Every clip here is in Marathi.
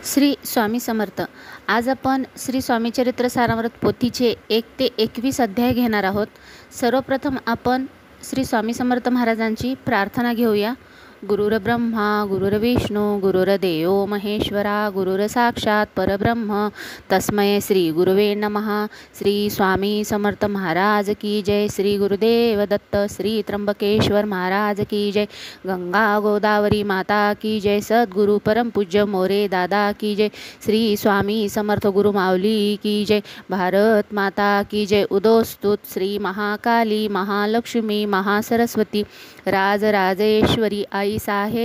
श्री स्वामी समर्थ. आज आपण श्री स्वामी चरित्र सारामृत पोथीचे 1 ते 21 अध्याय घेणार आहोत. सर्वप्रथम आपण श्री स्वामी समर्थ महाराजांची प्रार्थना घेऊया. गुरुर्ब्रह्मा गुरुर्विष्णू गुरुर्देव महेश्वरा गुरुर साक्षात परब्रह्म तस्मै श्री गुरुवे नमः. श्री स्वामी समर्थ महाराज की जय. श्री गुरुदेव दत्त. श्री त्र्यंबकेश्वर महाराज की जय. गंगा गोदावरी माता की जय. सद्गुरु परम पूज्य मोरे दादा की जय. श्री स्वामी समर्थ गुरु माऊली की जय. भारत माता की जय. उदोस्तुत श्री महाकाली महालक्ष्मी महासरस्वती राजराजेश्वरी आई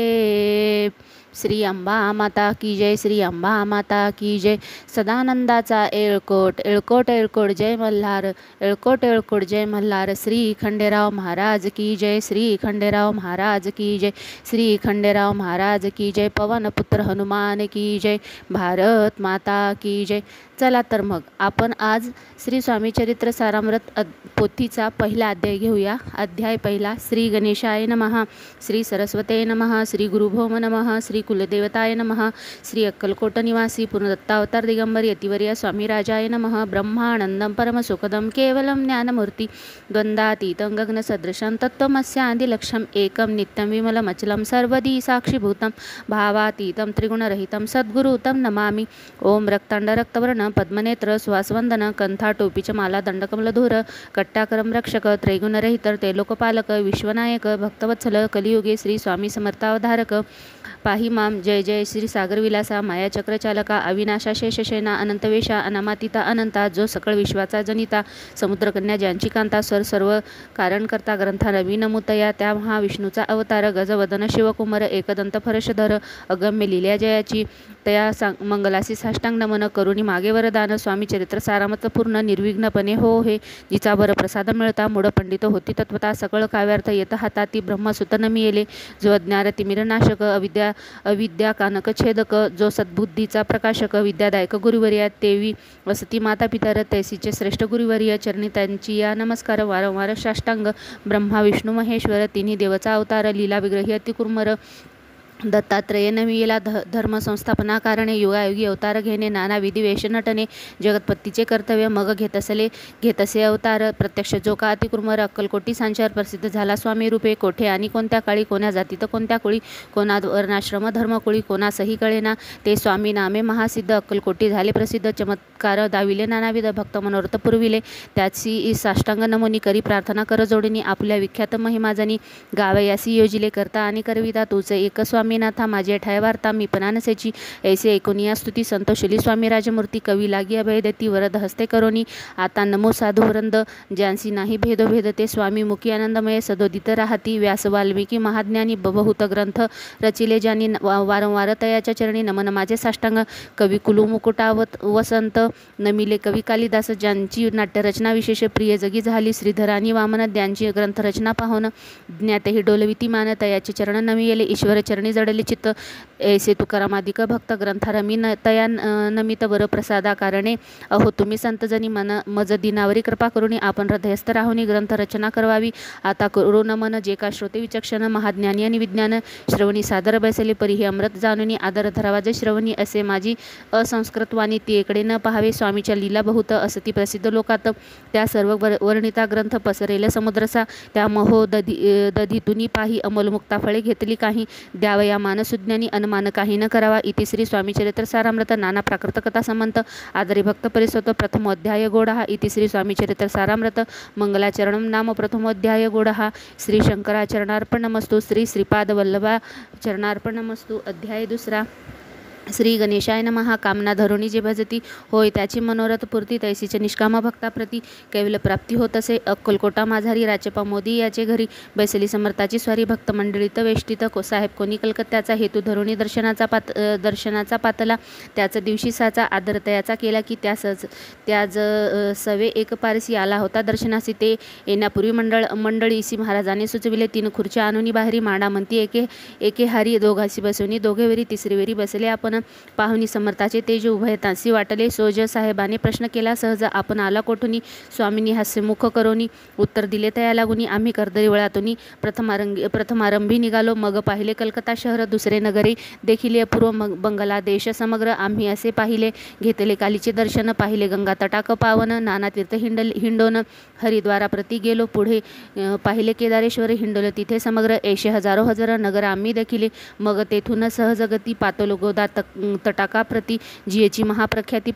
साहेब. श्री अंबा माता की जय. श्री अंबा माता की जय. सदानंदाचा येळकोट येळकोट येळकोट जय मल्हार. येळकोट येळकोट जय मल्हार. श्री खंडेराव महाराज की जय. श्री खंडेराव महाराज की जय. श्री खंडेराव महाराज की जय. पवनपुत्र हनुमान की जय. भारत माता की जय. चला तर मग आपण आज श्री स्वामी चरित्र सारामृत पोथीचा पहिला अध्याय घेऊया. अध्याय पहिला. श्री गणेशाय नमः. श्री सरस्वते नमः. श्री गुरुभौम नमः. श्री कुलदेवताय नमः. श्री अक्कलकोट निवासी पूर्णदत्तावतार दिगंबर यतिवर्य स्वामीराजाय नमः. ब्रह्मानंदं परमसुखदं केवलं ज्ञानमूर्ति द्वंद्वातीतं गगनसदृशं तत्त्वमस्यादिलक्ष्यम् एकं नित्यं विमलमचलं सर्वदी साक्षीभूतं भावातीतं त्रिगुणरहितं सद्गुरु तं नमामि. ओम रक्तांड रक्तवर्ण पद्मनेत्र सुहासवंदन कंठाटोपीच माला दंडकमलधूर कट्टाकरम रक्षक त्रैगुणरहित लोकपालक विश्वनायक भक्तवत्सल कलियुगे श्री स्वामी समर्थावधारक पाही माम. जय जय श्री सागरविलासा माया चक्रचालका अविनाशा शेषसेना अनंतवेशा अनामातीता अनंता जो सकळ विश्वाचा जनिता समुद्रकन्या ज्यांची कांता सर्व कारण करता ग्रंथा नवीनमुतया त्या महाविष्णूचा अवतार गजवदन शिवकुमार एकदंत फरशधर अगम्य लील्या जयाची तया मंगलासी साष्टांग नमन करुणी मागे वरदान. स्वामी चरित्र सारामृत पूर्ण निर्विघ्नपणे हो हे जिचा वर प्रसाद मिळता मूढ पंडित होती तत्वता सकळ काव्यार्थ येत हाताती ब्रह्मसुत नमी येले जो अज्ञान तिमिरनाशक अविद्या कानक छेदक जो सद्बुद्धीचा प्रकाशक विद्यादायक गुरुवर्या तेवी वसती माता पितर तैसीचे श्रेष्ठ गुरुवर्य चरणी त्यांची या नमस्कार. वारंवार साष्टांग ब्रह्मा विष्णू महेश्वर तिन्ही देवचा अवतार लीला विग्रही अतिकुर्मर दत्तात्रेय नमियेला धर्म संस्थापना कारणे युगायुगी अवतार घेणे नाना विधी वेश नटने जगतपत्तीचे कर्तव्य मग घेतसे अवतार प्रत्यक्ष जो का अतिकुर्मर अक्कलकोटी सांचार प्रसिद्ध झाला स्वामी रूपे. कोठे आणि कोणत्या काळी कोण्या जातीत कोणत्या कुळी कोणा वर्णाश्रम धर्मकुळी कोणा सही कळेना ते स्वामी नामे महासिद्ध अक्कलकोटी झाले प्रसिद्ध. चमत्कार दाविले नानाविध भक्त मनोरथ पुरविले त्याची साष्टांग नमोनी करी प्रार्थना कर जोडणी आपल्या विख्यात महिमाजनी गावयासी योजिले करता आणि करविता तुझे एक स्वामी नाथा माझे ठाय वार्ता मी पणानसेची ऐसे ऐकुनिया स्तुती संतोषली स्वामी राजमूर्ती कवी लागी अभय देती वरद हस्ते करोनी आता नमो साधू वृंद ज्यांसी नाही भेदोभेद ते स्वामी मुखी आनंदमय सदोदित राहती. व्यास वाल्मिकी महाज्ञानी बहुत ग्रंथ रचिले ज्यांनी वारंवार तयाच्या चरणी नमन माझे साष्टांग. कवी कुलू मुकुटावत वसंत नमिले कवी कालिदास ज्यांची नाट्यरचना विशेष प्रिय जगी झाली. श्रीधरानी वामन ज्यांची ग्रंथरचना पाहून ज्ञातही डोलविती मान तयाचे चरण नमिले ईश्वर चरणी जडले चित्त ऐसे तुकारामादिक भक्त ग्रंथारमी तया नमित वर प्रसादा कारणे अहो तुम्ही संतजनी मन मज दिनावरी कृपा करुणी आपण हृदयस्थ राहुनी ग्रंथ रचना करवावी. आता करू नमन जे का श्रोते विचक्षण महाज्ञानी आणि विज्ञान श्रवणी सादर बैसले परिही अमृत जाणुनी आदर धरावा जे श्रवणी असे माझी असंस्कृत वाणी ती इकडे न पाहावे. स्वामीच्या लीला बहुत असती प्रसिद्ध लोकात त्या सर्व वर्णिता ग्रंथ पसरेल समुद्रसा त्या महो दधीतुनी पाही अमोलमुक्ता फळे घेतली काही द्यावया मानसुज्ञानी अनुमान काही न करावा. इति श्री स्वामी चरित्र सारामृत नाना प्राकृत कथा संबंध आदरी भक्त परिसोत प्रथमोध्याय गोडहा. इति श्री स्वामी चरित्र सारामृत मंगलाचरणम नाम प्रथमोध्याय गोडहा. श्री शंकराचरणार्पणमस्तु. श्री श्रीपाद वल्लभा चरणार्पणमस्तु. अध्याय दुसरा. श्री गणेशाय नमः. कामना धरुणी जे भजती होय त्याची मनोरथ पूर्ती तैसीचे निष्काम भक्ताप्रती कैवल्य प्राप्ती होत असे. अक्कलकोटा माझारी राचपा मोदी याचे घरी बैसली समर्थाची स्वारी भक्त मंडळीत वेष्टित साहेब कोणी कलकत्त्याचा हेतू धरुणी दर्शनाचा पातला त्याच दिवशी साचा आदर तयाचा केला की त्याज सवे एक पारसी आला होता दर्शनासी. ते येण्यापूर्वी मंडळीसी महाराजांनी सुचविले. 3 खुर्च्या आणूनी बाहेरी मांडा म्हणती एके हारी दोघांशी बसवणी दोघे वेरी तिसरी वेरी बसले आपण पाहुणी समर्थाचे तेज उभयतांसी वाटले. सोज साहेबाने प्रश्न केला, सहज आपण आला कोठुनी? स्वामींनी हास्यमुख करोनी उत्तर दिले, तया लागुनी आम्ही कर्दळी वळातुनी प्रथमारंभी निघालो. मग पाहिले कलकत्ता शहर, दुसरे नगरी देखिले अपूर्व बंगला देश समग्र. आम्ही असे पाहिले, घेतले कालीचे दर्शन, पाहिले गंगा तटाक पावन, नाना तीर्थ हिंडोन हरिद्वाराप्रती गेलो. पुढे पाहिले केदारेश्वर, हिंडोल तिथे समग्र. ऐशे हजारो हजार नगर आम्ही देखिले. मग तेथून सहजगती पातलो गोदा तटाकाप्रती, जियेची महाप्रख्याती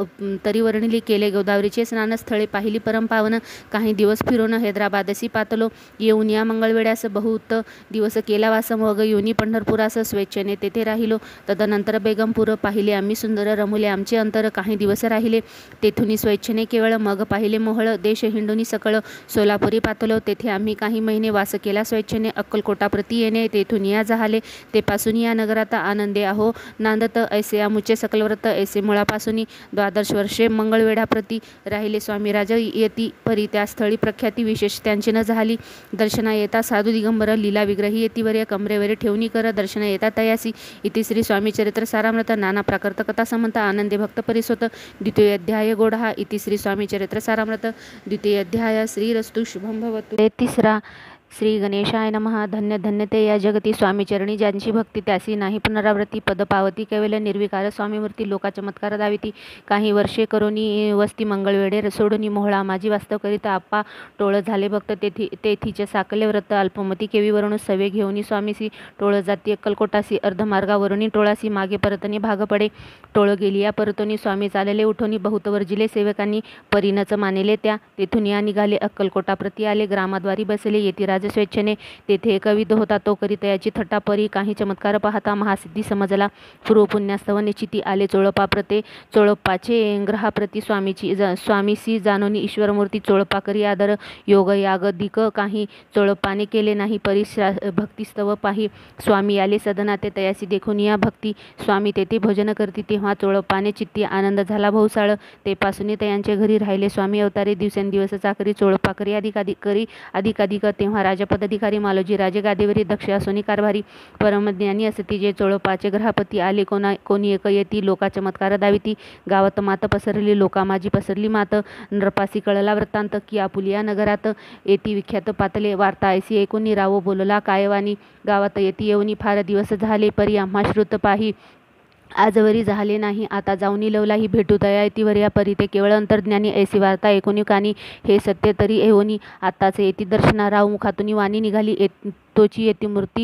तरी वर्णिली. केले गोदावरीचे स्नान, स्थळे पाहिली परमपावन. काही दिवस फिरून हैदराबादसी पातलो. येऊन या मंगळवेड्यास बहुत दिवस केला वास. मग येऊनी पंढरपुरास स्वेच्छेने तेथे राहिलो. तदनंतर बेगमपूर पाहिले आम्ही सुंदर, रमुले आमचे अंतर. काही दिवस राहिले तेथुनी स्वेच्छेने केवळ. मग पाहिले मोहळ देश हिंडोनी सकळ. सोलापुरी पातलो, तेथे आम्ही काही महिने वास केला स्वेच्छेने. अक्कलकोटाप्रती येणे, तेथून या जहाले. ते पासून या नगरात आनंदे आहो नांदत. ऐसे आमुचे सकलव्रत, ऐसे मुळापासून 12 वर्षे मंगळवेढाप्रती राहिले. स्वामीराज येती परी त्या स्थळी प्रख्याती विशेष त्यांची न झाली. दर्शना येता साधू दिगंबर, लीला विग्रही येतीवर कमरेवर ठेवणी कर. दर्शना येता तयासी. इति श्री स्वामी चरित्र सारामृत. नाना प्राकृत कथा समंत, आनंदे भक्त परिसोत. द्वितीय अध्याय गोडहा. इति श्री स्वामी चरित्र सारामृत. द्वितीय अध्याय. श्रीरस्तु शुभम भवतु. तिसरा. श्री गणेशाय नमः. धन्य धन्य ते या जगती, स्वामीचरणी ज्यांची भक्ती, त्यासी नाही पुनरावृत्ती. पद पावती कैवल्य निर्विकार स्वामीमूर्ती, लोका चमत्कार दाविती. काही वर्षे करोनी वस्ती मंगळवेढे, सोडूनी मोहळा माझी वास्तव करिता. आप्पा टोळ झाले भक्त, तेथीचे साकले व्रत. अल्पमती केवीवरून सवे घेऊनी स्वामीसी, टोळ जाती अक्कलकोटासी. अर्धमार्गावरुनी टोळासी, मागे परतनी भाग पडे. टोळ गेली या परतोनी, स्वामी चालले उठोनी. बहुत वर्जिले सेवकांनी, परीनच मानेले त्या. तेथून या निघाले अक्कलकोटाप्रती आले. ग्रामाद्वारी बसले येती स्वेच्छेने. तेथे एक विध होता, तो करीत याची थट्टा. परी काही चमत्कार पाहता महासिद्धी समजला. पूर्व पुण्यास्तव निश्चिती आले चोळपाप्रते. चोळप्पाचे ग्रहाप्रती स्वामीसी जाणोनी ईश्वरमूर्ती. चोळपा करी आदर योग यागदिक, काही चोळप्पाने केले नाही. परी भक्तिस्तव पाही. स्वामी आले सदना, ते तयासी देखून या भक्ती. स्वामी तेथे भोजन करती, तेव्हा चोळप्पाने चित्ती आनंद झाला बहुसाळ. ते पासून त्यांचे घरी राहिले स्वामी अवतारे. दिवसेंदिवस चाकरी चोळप्पा करी अधिकाधिक. तेव्हा राजपद अधिकारी मालोजी राजे गादीवरी. दक्ष असोनी कारभारी. परमज्ञानी असती जे चोळपाचे ग्रहपती. आले कोणी एक येती, लोका चमत्कार दाविती. गावात मात पसरली, लोका माझी पसरली मात. नरपासी कळला वृत्तांत, की आपुलिया नगरात येती विख्यात पातले. वार्ता ऐसी ऐकूनी रावो बोलला कायवानी. गावात येती येऊनी फार दिवस झाले. परी आम्हा श्रुत पाही. आजवरी झाले नाही, आता जाऊनी लवलाही. भेटू तया येतीवर या परी. ते केवळ अंतर्ज्ञानी. ऐसी वार्ता ऐकूनी कानी, हे सत्य तरी येऊनी. आताच येती दर्शना. राव मुखातून वाणी निघाली. तोची येती मूर्ती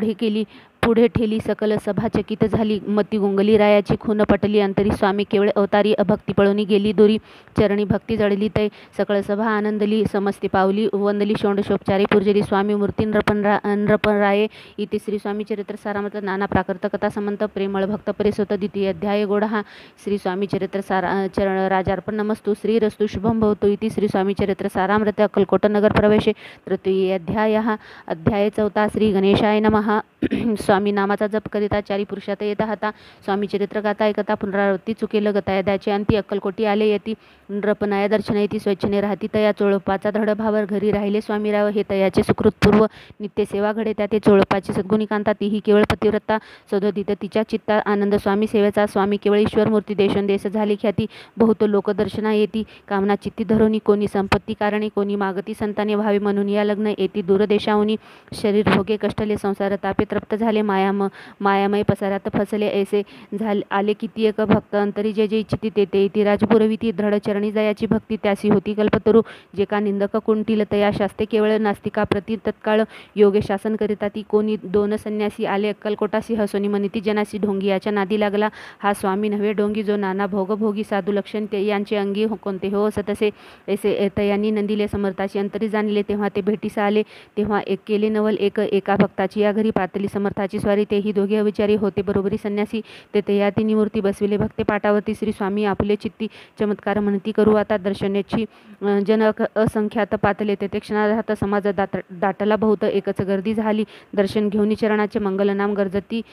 पुढे ठेली. सकल सभा चकित झाली. मती गुंगली रायाची खून पटली अंतरी. स्वामी केवळ अवतारी. अभक्ती पळूनी गेली दुरी. चरणी भक्ती जडली तै. सकळ सभा आनंदली. समस्ते पावली वंदली. षोडशोपचारे पूजली. स्वामी मूर्ती नृपराये. इति श्री स्वामी चरित्र सारामृत. नाना प्राकृत कथा समंत, प्रेमळ भक्त परिसोत. द्वितीय अध्याय गोडहा. श्री स्वामी चरित्र राजार्पण नमस्तु. श्रीरस्तु शुभम भवतु. इति श्री स्वामी चरित्र सारामृत. अक्कलकोट नगर प्रवेशे. तृतीय अध्याय. अध्याय चौथा. श्री गणेशाय नमः. स्वामी नामाचा जप करिता चारी पुरुषात येता हाता. स्वामी चरित्र गाता ऐकता पुनरावृत्ती चुकेल गतायदाचे अंती. अक्कलकोटी आले येती. नृपनाया दर्शन येती. स्वेच्छेने राहती तया. चोळपाचा दृढ भावर घरी राहिले स्वामीराव. हे तयाचे सुकृतपूर्व नित्य सेवा घडे त्या. ते चोळपाची सद्गुणी कांता, तीही केवळ पतिव्रता. सदोदित तिच्या चित्ता आनंद स्वामी सेवेचा. स्वामी केवळ ईश्वरमूर्ती. देशोंदेश झाली ख्याती. बहुत लोक दर्शना येती. कामना चित्ती धरोनी. कोणी संपत्ती कारणे, कोणी मागती संताने व्हावे म्हणून. या लग्न येती दूरदेशाहुनी. शरीर भोगे कष्टले, संसार तापे तृप्त झाले. मायामय पसारात फसले. ऐसे आले किती एक भक्त. अंतरी जे जे इच्छिती ते ती राजपुरविती. दृढ चरणी जयाची भक्ती, त्यासी होती कल्पतरू. जे का निंदक कुंटील तया शास्ते केवळ. नास्तिका प्रति तत्काळ योगे शासन करिता ती. कोणी दोन संन्यासी आले अक्कलकोटासी. हसोनी मनिती जनासी. ढोंगी याच्या नादी लागला. हा स्वामी नव्हे ढोंगी, जो नाना भोगभोगी. साधू लक्षण यांचे अंगी कोणते हो असतसे. ऐसे तयांनी नंदिले समर्थाची अंतरी जाणले. तेव्हा ते भेटीस आले. तेव्हा एक केले नवल. एका भक्ताची या घरी पातली समर्थाची स्वारी. तेही दोघे अविचारी होते बरोबरी संन्यासी. ते या तिन्ही मूर्ती बसविले भक्ते पाठावरती. श्री स्वामी आपले चित्ती चमत्कार म्हणती करू आता. दर्शनाची जन असंख्यात पातले. तेथे क्षणार्धात समाज दाटला बहुत. एकच गर्दी झाली. दर्शन घेऊनी चरणाचे मंगलनाम गरजती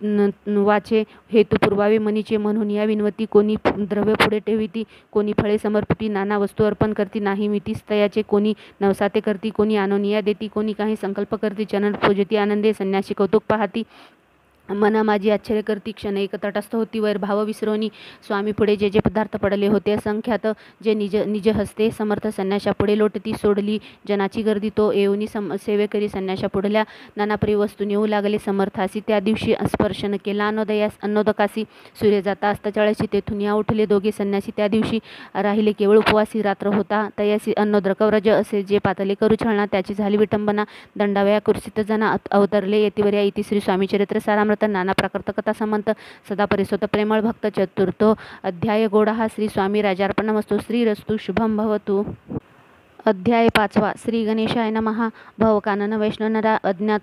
वाचे. हेतू पुरवावे मनीचे म्हणून या विनवती. कोणी द्रव्य पुढे ठेविती, कोणी फळे समर्पिती. नाना वस्तू अर्पण करती, नाही मितीस तयाचे. कोणी नवसाते करती, कोणी आनोनिया देती, कोणी काही संकल्प करती. चरण पूजती आनंदे. संन्यासी कौतुक पाहती. मना माझी आश्चर्य करती क्षण एक तटस्थ होती वैर भाव विसरोनी स्वामी पुढे जे जे पदार्थ पडले होते असंख्यात जे निज निज हस्ते समर्थ संन्याशा पुढे लोटती सोडली जनाची गर्दी तो येऊनी सेवेकरी संन्याशा पुढल्या नानापरी वस्तू नेऊ लागले समर्थासी त्या दिवशी स्पर्शन केला अन्नोदकासी सूर्य जाता अस्ताचाळशी तेथून या उठले दोघे संन्यासी त्या दिवशी राहिले केवळ उपवासी रात्र होता तयासी अन्नोद्रकव्रज असे जे पातले करू छळणा त्याची झाली विटंबना दंडावया कुर्सित जना अवतरले येतिवर्या इति श्री स्वामी चरित्र सारामृत नाना प्राकृत कथा समंत सदा परिसोत प्रेमळ भक्त चतुर्थो अध्याय गोडा श्री स्वामी राजार्पणमस्तु श्रीरस्तु शुभम भवतु। अध्याय 5 श्री गणेशाय नमः। भवकानन वैष्णवनरा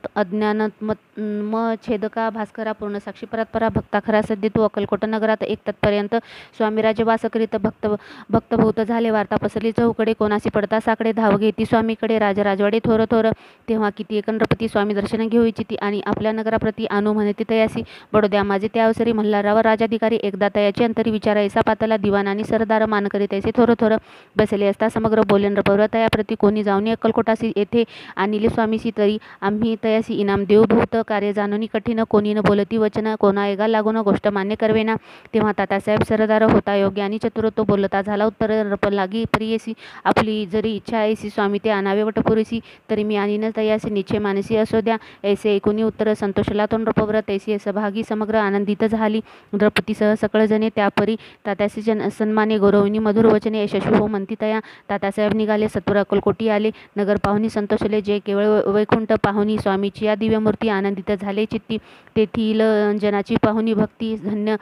अज्ञानत्मछेदका भास्करा पूर्ण साक्षी परात्परा भक्ता खरा सद्य तू अक्कलकोट नगरात एक तत्पर्यंत स्वामीराज वास करीत भक्तभूत झाले वार्ता पसरली चहूकडे कोणासी पडता साकडे धाव घेती स्वामीकडे राजराजवाडे थोर थोर तेव्हा किती एकंद्रपती स्वामी दर्शन घेऊ इच्छिती आणि आपल्या नगराप्रती आणू म्हणती तयासी बडोद्या माझे त्या अवसरी मल्हारराव राजाधिकारी एकदा तयाची अंतरी विचारायसा पाताला दिवाण आणि सरदार मान करीत ऐसे थोर थोर बसले असता समग्र बोलेंद्र पौर तयाप्रती कोणी जाऊनी अक्कलकोटासी येथे आणिले स्वामीसी तरी आम्ही तयासी इनाम देऊ भूत कार्य जाणूनी कठीण कोणी न बोलती वचन कोणा एगा लागून गोष्ट मान्य करवेना तेव्हा तातासाहेब सरदार होता योग्य आणि चतुर तो बोलता झाला उत्तर रप लागी परियेसी आपली जरी इच्छा ऐसी स्वामी ते आणावे वटपुरेसी तरी मी आणि न तयासी निश्चय मानसी असो द्या ऐसे ऐकुनी उत्तर संतोषला तोंड रपवर तैसी सहभागी समग्र आनंदित झाली द्रौपदीसह सकळ जणे त्यापरी तात्यासी सन्माने गौरवनी मधुर वचने यशस्वी हो म्हणती तया तातासाहेब निघाले सत्वर अक्कलकोटी आले नगर पाहुणी संतोषले जे केवळ वैकुंठ पाहुणी स्वामीची या दिव्यमूर्ती आनंदित झाले चित्ती तेथील जनाची पाहुणी भक्ती धन्य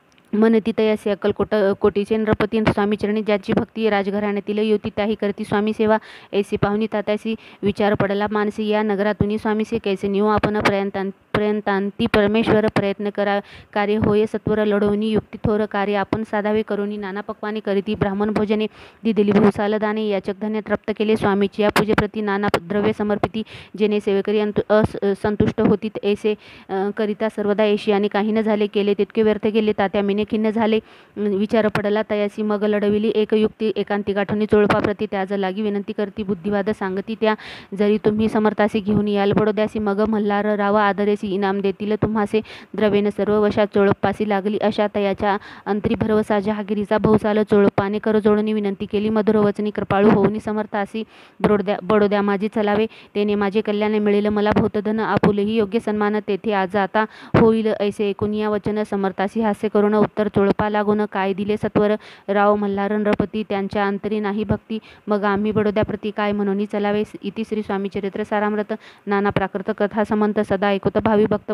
मनती तयासी कोटीचे नृपती स्वामीचरणी ज्याची भक्ती राजघराण्यातील युती त्याही करती स्वामी सेवा ऐसी पाहुणी तात्यासी विचार पडला मानसी या नगरातून स्वामीसे कैसे नेऊ आपण पर्यंतांती परमेश्वर प्रयत्न करा कार्य होय सत्वर लढवणी युक्ती थोर कार्य आपण साधावे करुणी नाना पक्वाने करीती ब्राह्मण भोजने दिलेली भूसाल दाने याचक धन्य तृप्त केले स्वामीची या पूजेप्रती नाना द्रव्य समर्पिती जेणे सेवेकरी संतुष्ट होती ऐसे करिता सर्वदा ऐशी आणि काही न झाले केले तितके व्यर्थ गेले तात्या खिन्न झाले विचार पडला तयासी मग लढविली एक युक्ती एकांती गाठवणी चोळपाप्रती त्याज लागी विनंती करती बुद्धिवाद सांगती त्या जरी तुम्ही समर्थासी घेऊन याल बडोद्यासी मग मल्हार राव आदरेसी इनाम देतील तुम्हासे द्रवेन सर्व वशा चोळपासी लागली अशा तयाच्या अंतरी भरवसा जहागिरीचा बहुसाल चोळपाने करजोडणी विनंती केली मधुर वचनी कृपाळू होऊनी समर्थासी बडोद्या माझी चलावे तेने माझे कल्याण मिळेल मला भौतधन आपुलेही योग्य सन्मान तेथे आज आता होईल ऐसे ऐकून या वचन समर्थासी हास्य करून उत्तर चोळपा लागून काय दिले सत्वर राव मल्हार नृपती त्यांच्या अंतरी नाही भक्ती मग आम्ही बडोद्याप्रती काय म्हणून चलावे इति श्री स्वामी चरित्र सारामृत नाना प्राकृत कथा समंत सदा ऐकुत भावी भक्त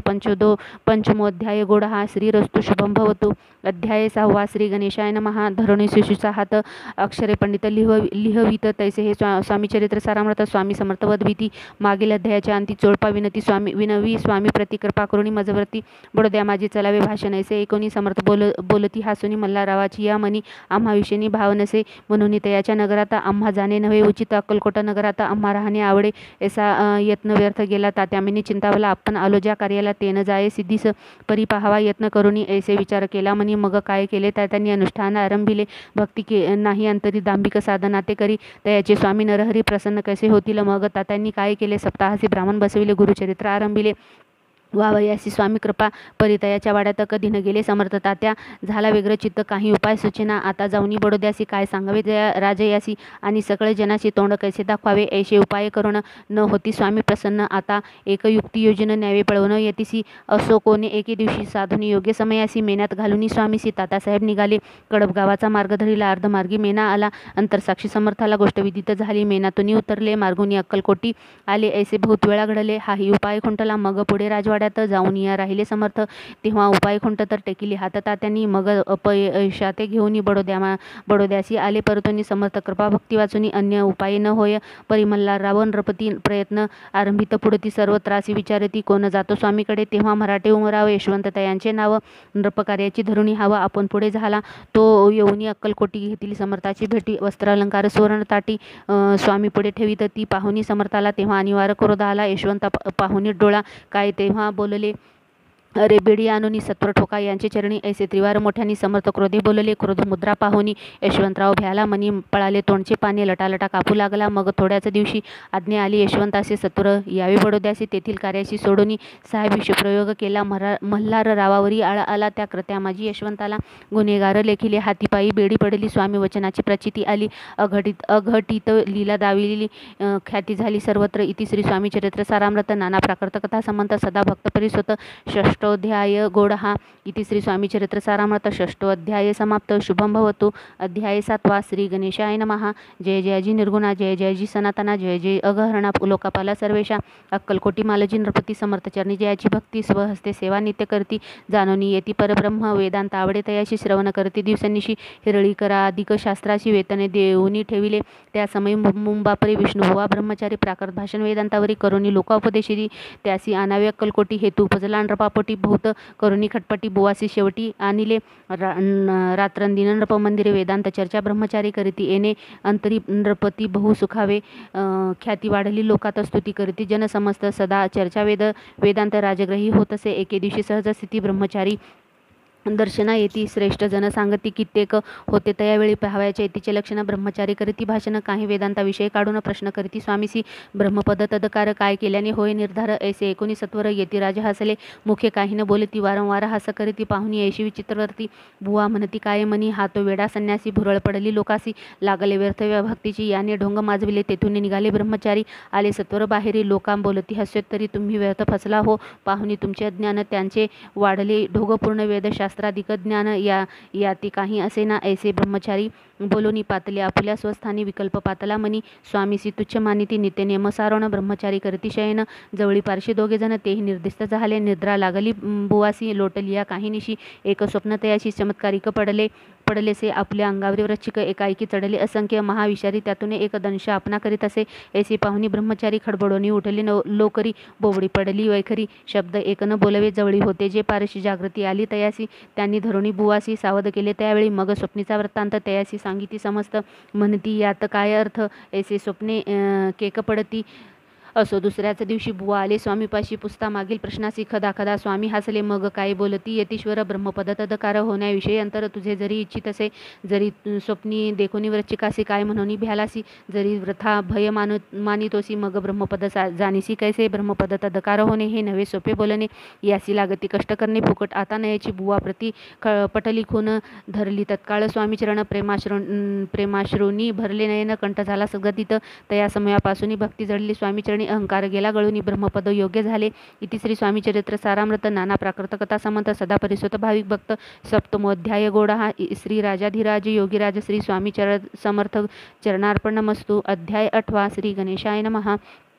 पंचमोध्याय गोडा श्रीरस्तु शुभम भवतु। अध्याय 6 श्री गणेशाय नमः। धरुणी शिशूचा हात अक्षरे पंडित लिहवीत तैसे हे स्वामी चरित्र सारामृत स्वामी समर्थवद भीती मागील अध्यायाच्या अंती चोळपा विनती विनवी स्वामी प्रति कृपा करुणी मजवरती बडोद्या माझी चलावे भाषण ऐसे एकोणी समर्थ बोलती हासुनी मल्हाररावाची या मनी आम्हाविषयी भाव नसे म्हणून तयाच्या नगरात आम्हा जाणे नव्हे उचित अक्कलकोट नगरात आम्हा राहणे आवडे ऐसा यत्न व्यर्थ गेला तात्यामीनी चिंतावला आपण आलो ज्या कार्याला तेन जाये सिद्धीस परी पाहावा यत्न करुणी ऐसे विचार केला मनी मग काय केले त्यांनी अनुष्ठान आरंभिले भक्ती नाही अंतरी दांभिक साधना ते करी तयाचे स्वामी नरहरी प्रसन्न कसे होतील मग तात्यांनी काय केले सप्ताहासी ब्राह्मण बसविले गुरुचरित्र आरंभिले वावयासी स्वामी कृपा परितयाच्या वाड्यात कधी न गेले समर्थ तात्या झाला वेगळं चित्त काही उपाय सूचना आता जाऊनी बडोद्यासी काय सांगावे राजयासी आणि सकळ जनाशी तोंड कैसे दाखवावे ऐसे उपाय करून न होती स्वामी प्रसन्न आता एक युक्ती योजना न्यावे पळवून येतीसी असो कोणी एके दिवशी साधुनी योग्य समयासी मेन्यात घालूनी स्वामीसी तातासाहेब निघाले कडप गावाचा मार्ग धरीला अर्धमार्गी मेना आला अंतरसाक्षी समर्थाला गोष्ट विदित झाली मेनातून उतरले मार्गुनी अक्कलकोटी आले ऐसे बहुत वेळा घडले हाही उपाय खुंटला मग पुढे राजवाड्यात जाऊन या राहिले समर्थ तेव्हा उपाय खुंट तर टेकिले हात तात्यांनी मग अपयशाते घेऊन बडोद्यासी आले परतुनी समर्थ कृपा भक्ती वाचुनी अन्य उपाय न होय परिमल्हार रावण नृपती प्रयत्न आरंभित पुढती सर्व त्रासी विचारती कोण जातो स्वामीकडे तेव्हा मराठे उमराव यशवंत तयांचे नाव नृपकार्याची धरुणी हवा आपण पुढे झाला तो येऊनी अक्कलकोटी घेतील समर्थाची भेटी वस्त्रालंकार सुवर्ण ताटी स्वामी पुढे ठेवीत ती पाहुणी समर्थाला तेव्हा अनिवार्य क्रोध आला यशवंत पाहुणी डोळा काय तेव्हा बोलले अरे बेडी आणूनी सत्वर ठोका यांचे चरणी ऐसे त्रिवार मोठ्यानी समर्थ क्रोधी बोलले. क्रोध मुद्रा पाहुनी यशवंतराव भ्याला मनी पळाले. तोंडचे पाणी लटालटा कापू लागला. मग थोड्याच दिवशी आज्ञा आली यशवंतासे सत्वर यावे बडोद्यासी. तेथील कार्याशी सोडूनी साहेब विषप्रयोग केला. मल्हार रावावरी आळा आला. त्या कृत्या माझी यशवंताला गुन्हेगार लेखिले. हातीपायी बेडी पडली. स्वामी वचनाची प्रचिती आली. अघटित लीला दाविली ख्याती झाली सर्वत्र. इति श्री स्वामी चरित्र सारामृत नाना प्राकृत कथा समंत सदा भक्त परिसोत षष्ठोध्याय गोडहा. इति श्री स्वामी चरित्र सारामृत षष्ठो अध्याय समाप्त. शुभम भवतु. अध्याय 7वा. श्री गणेशाय नमः. जय जयजी निर्गुणा. जय जयजी सनातना. जय जय अगहरणा लोकापाला सर्वेशा. अक्कलकोटी मालजी नृपती समर्थ चरणी जयाची भक्ती. स्वहस्ते सेवा नित्य करती. जानोनी येती परब्रह्म. वेदांत आवडे तयाशी श्रवण करती. दिवसनिशी हिरळी करा अधिक शास्त्राची वेतने देऊनी ठेविले. त्या समयी मुंबापरी विष्णुबुवा ब्रह्मचारी प्राकृत भाषण वेदांतावरी करोनी लोकाउपदेशी. त्यासी आनावे अक्कलकोटी हेतू उपजला नृपापोटी. बहुत करुणी खटपटी बुवासी शेवटी आणिले. रात्रंदिन नृप मंदिरे वेदांत चर्चा ब्रह्मचारी करीती. येणे अंतरी नृपती बहु सुखावे. ख्याती वाढली लोकात स्तुती करीती. जन समस्त सदा चर्चा वेदांत राजग्रही होत असे. एके दिवशी सहज स्थिती ब्रह्मचारी दर्शना येती. श्रेष्ठ जन सांगती. कित्येक होते तयावेळी पाहावयाचे येतीचे लक्षण. ब्रह्मचारी करीती भाषण. काही वेदांताविषयी काढून प्रश्न करीती. स्वामीसी ब्रह्मपद तदकार काय केल्याने होय निर्धार. ऐसे एकोणी सत्वर येती. राज हसले. मुखे काही न बोलती. वारंवार हास करीती. पाहुनी ऐशी विचित्रवर्ती. बुवा म्हणती काय मनी हा तो वेडा संन्यासी. भुरळ पडली लोकासी. लागले व्यर्थ भक्तीची. याने ढोंग माजविले. तेथून निघाले ब्रह्मचारी. आले सत्वर बाहेरी. लोकां बोलती हस्योत्तरी. तुम्ही व्यर्थ फसला हो. पाहुनी तुमचे अज्ञान. त्यांचे वाढले ढोगपूर्ण वेदशास्त्राधिक ज्ञान. याती काही असेना. ऐसे ब्रह्मचारी बोलोनी पातले. आपुल्या स्वस्थानी विकल्प पातला मनी. स्वामीसी तुच्छ मानिती. नित्य नेम सारोण. ब्रह्मचारी करती शयन. जवळी पारशी दोघे जण. तेही निर्दिष्ट झाले. निद्रा लागली बुवासी. लोटलिया काही निशी. एक स्वप्न तयाशी चमत्कारिक पडलेसे. आपल्या अंगावरी वृश्चिक एकाएकी चढले असंख्य. महाविषारी त्यातून एक दंश आपणा करीत असे. ऐसी पाहुनी ब्रह्मचारी खडबडोनी उठले. लोकरी बोबडी पडली वैखरी. शब्द एक न बोलवे. जवळी होते जे पारशी. जागृती आली तयासी. त्यांनी धरुणी बुवासी सावध केले त्यावेळी. मग स्वप्नीचा वृत्तांत तयासी सांगिती समस्त. म्हणती यात काय अर्थ. ऐसे स्वप्ने केक पडती असो. दुसऱ्याच दिवशी बुवा आले स्वामीपाशी. पुसता मागील प्रश्नासी खदा स्वामी हसले. मग काय बोलती यतीश्वर. ब्रह्मपद तदकार होण्याविषयी अंतर तुझे जरी इच्छित असे. जरी स्वप्नी देखोनी वृश्चिकासी. काय म्हणून भ्यालासी. जरी वृथा भय मानितोसी. मग ब्रह्मपद जाणीसी कैसे. ब्रह्मपद तदकार होणे हे नव्हे सोपे बोलणे. यासी लागती कष्ट करणे फुकट. आता नयाची बुवा प्रति पटली खून धरली तत्काळ. स्वामीचरण प्रेमाश्रूंनी भरले नयन. कंठ झाला सगतीत. तया समयापासून भक्ती जडली स्वामीचरणी. अहंकार गेला गळूनी. ब्रह्मपद योग्य झाले. इति श्री स्वामी चरित्र सारामृत नाना प्राकृत कथा समंत सदा परिसोत भाविक भक्त. सप्तमोध्याय गोडहा. श्री राजाधिराज योगीराज श्री स्वामी समर्थ चरणार्पणमस्तु. अध्याय 8वा. श्री गणेशाय नमः.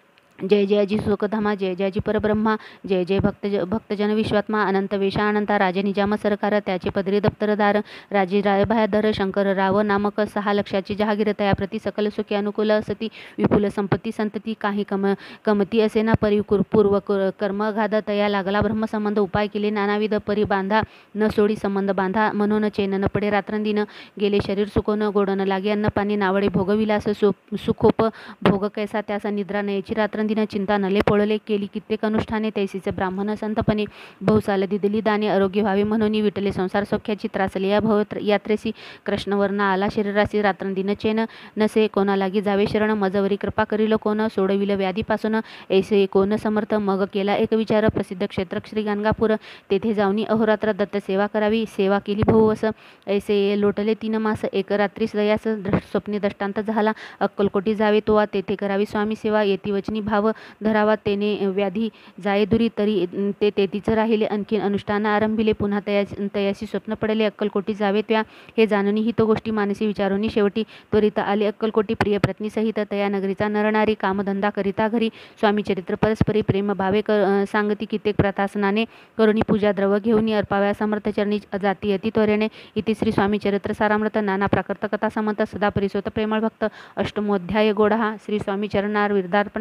जय जयजी सुखधामा. जय जयजी परब्रह्मा. जय जय भक्तजन विश्वात्मा. अनंत वेशा अनंता. राजे निजाम सरकार. त्याचे पदरी दप्तरदार. राजे रायभायाधर. शंकर राव नामक 6 लक्षाची जहागीर. तयाप्रती सकल सुखी अनुकूल असती. विपुल संपत्ती संतती. काही कमती असेना. पूर्व कर्मघात. तया लागला ब्रह्मसंबंध. उपाय केले नानाविध. परी बांधा न सोडी संबंध बांधा. म्हणून चैन न पडे रात्रंदिन. गेले शरीर सुकोन. गोडन लागे अन्न पाणी. नावडे भोगविलास सुखोप भोग कैसा. त्याचा निद्रा नयची रात्र दिन. चिंता नले पोळले. केली कित्येक अनुष्ठाने. तैसीचे ब्राह्मण संतपणे. बहुसाल दिदली दाने. आरोग्य व्हावे म्हणून विटले संसार सौख्याची. त्रासले या भव यात्रेसी. कृष्णवर्ण आला शरीरासी. रात्रंदिन चैन नसे. कोणा लागी जावे शरण. मजवरी कृपा करील कोण. सोडविल व्याधीपासून. ऐसे कोण समर्थ. मग केला एक विचार. प्रसिद्ध क्षेत्र श्री गाणगापूर. तेथे जाऊनी अहोरात्र दत्त सेवा करावी. सेवा केली बहुवस. ऐसे लोटले 3 मास. एक रात्री दयास स्वप्नी दृष्टांत झाला. अक्कलकोटी जावे तोवा. तेथे करावी स्वामी सेवा. येती वचनी भाव धरावा. तेने व्याधी जाये दुरी. तरी ते तेथीच राहिले. आणखीन अनुष्ठान आरंभिले. पुन्हा तयाशी स्वप्न पडले. अक्कलकोटी जावे त्या. हे जाणून ही तो गोष्टी मानसी विचारोनी शेवटी त्वरित आले अक्कलकोटी. प्रिय पत्नी सहित. तया नगरीचा नरनारी. कामधंदा करिता घरी. स्वामी चरित्र परस्परी प्रेम भावे सांगती. कित्येक प्रतासनाने करुणी पूजा द्रव घेऊन अर्पाव्या समर्थ चरणी. जाती अति त्वरेने. इति श्री स्वामी चरित्र सारामृत नाना प्राकृत कथा समंत सदा परिसोत प्रेमळ भक्त. अष्टमोध्याय गोडहा. श्री स्वामी चरणार विरदार्पण मस्तु.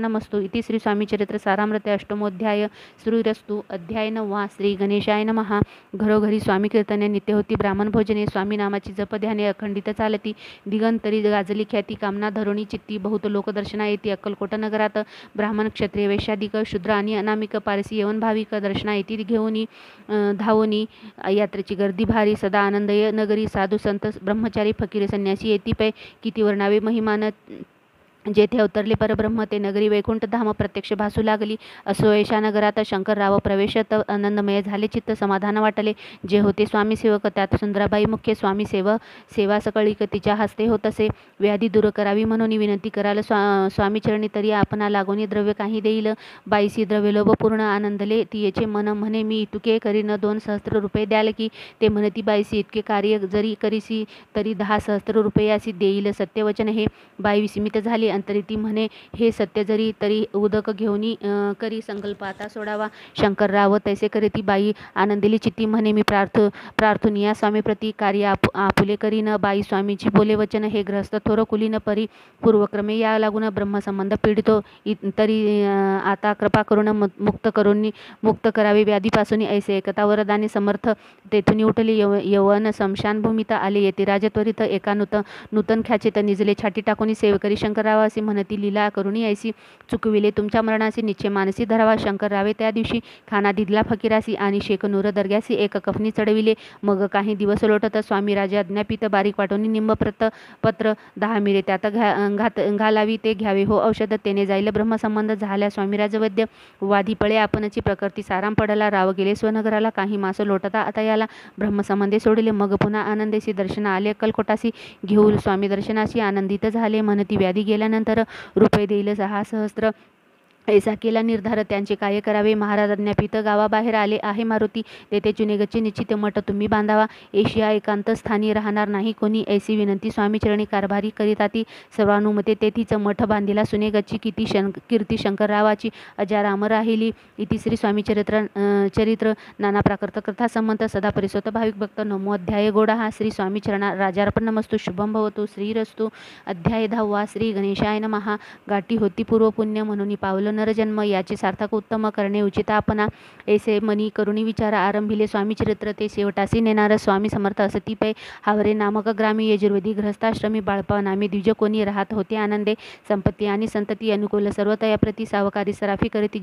इति श्री स्वामी चरित्र सारामृते अष्टमोध्याय श्रीरस्तु अध्याय 9 श्री गणेशाय नमः. घरोघरी स्वामी कीर्तने नित्य होती. ब्राह्मण भोजने स्वामी नामाची जप ध्याने अखंडित चालती. दिगंतरी गाजली ख्याती कामना धरुणी चित्ती. बहुत लोकदर्शना येती. अक्कलकोट नगरात ब्राह्मण क्षत्रिय वैश्यादिक शूद्र आणि अनामिक पारसी यवन भाविक दर्शना येती घेऊनी धावोनी. यात्रेची गर्दी भारी. सदा आनंदय नगरी. साधू संत ब्रह्मचारी फकीर संन्यासी येती पै. किती वर्णावे महिमान. जेथे अवतरले परब्रह्म ते नगरी वैकुंठ धाम प्रत्यक्ष भासू लागली. असो ऐशा नगरात शंकरराव प्रवेशत आनंदमय झाले. चित्त समाधान वाटले. जे होते स्वामी सेवक त्यात सुंदराबाई मुख्य. स्वामी सेवा सकळीक तिच्या हस्ते होत असे. व्याधी दूर करावी म्हणून विनंती कराल स्वामी चरणी तरी आपणा लागोनी द्रव्य काही देईल. बाईसी द्रव्य लोभ पूर्ण आनंदले तियेचे मन. म्हणे मी इतुके करीन 2 सहस्त्र रुपये द्याल की. ते म्हणती बाईसी इतके कार्य जरी करीसी तरी 10 सहस्त्र रुपयासी देईल. सत्यवचन हे बाई विस्मित झाली. अंतरी ती म्हणे हे सत्य जरी तरी उदक घेऊनी करी संकल्प आता सोडावा. शंकरराव तैसे करे. ती बाई आनंदिली चित्ती म्हणे मी प्रार्थुनिया स्वामी प्रति कार्य आपुले करीन. बाई स्वामीची बोले वचन हे ग्रहस्थ थोर कुलीन परी पूर्वक्रमे या लागून ब्रह्मसंबंध पीडितो. तरी आता कृपा करून मुक्त करावे व्याधीपासून. ऐसे एकता वरदानी समर्थ तेथून उठले. यवन शमशान भूमीत आले. येते राजत्वरित एका नूतन ख्याचेत निजले. छाती टाकून सेवकरी शंकरराव असे म्हणती लीला करुणी ऐसी चुकविले तुमच्या मरणाशी निश्चय मानसी धरावा. शंकररावे त्या दिवशी खाना दिदला फकीरासी आणि शेखनूर दर्ग्यासी एक कफनी चढविले. मग काही दिवस लोटत स्वामी राजा अज्ञापित बारीक वाटून निंब पत्र 10 मिरे त्यात घालावी ते घ्यावे हो औषध तेने जाईल ब्रह्मसंबंध झाल्या. स्वामीराज वैद्य वादी पळे आपणची प्रकृती साराम पडला. राव गेले स्वनगराला. काही मास लोटता आता याला ब्रह्मसंबंधे सोडले. मग पुन्हा आनंदेसी दर्शन आले. अक्कलकोटासी घेऊन स्वामी दर्शनाशी आनंदित झाले. म्हणती व्याधी गेल्यानंतर रुपये देईल 6 सहस्त्र. ऐसा केला निर्धार. त्यांचे काय करावे. महाराज अज्ञापित गावाबाहेर आले आहे मारुती. तेथे चुनेगच्ची निश्चित मठ तुम्ही बांधावा. एशिया एकांत स्थानी राहणार नाही कोणी. ऐसी विनंती स्वामी चरणी कारभारी करीताती. सर्वानुमते तेथीच मठ बांधिला. सुनेगच्ची कीर्ती शंकररावाची अजाराम राहिली. इति श्री स्वामी चरित्र नाना प्राकृत कथा संमत सदा परिसोत भाविक भक्त. 9 अध्याय गोडा हा. श्री स्वामी चरणा राजार्पण नमस्तु. शुभम भवतु. श्रीरस्तु. अध्याय 10 श्री गणेशाय नमः. गाठी होती पूर्व पुण्य म्हणून पावलं नरजन्म. याचे सार्थक उत्तम करणे उचित आपणा. ऐसे मनी करुणी विचार आरंभिले स्वामी चरित्र. ते शेवटासी नेणार स्वामी समर्थ असती पै. हावरे नामक ग्रामी यजुर्वेदी गृहस्थाश्रमी बाळपा नामे द्विज कोणी राहत होते आनंदे. संपत्ती आणि संतती अनुकूल सर्व तयाप्रती सावकारी सराफी करती.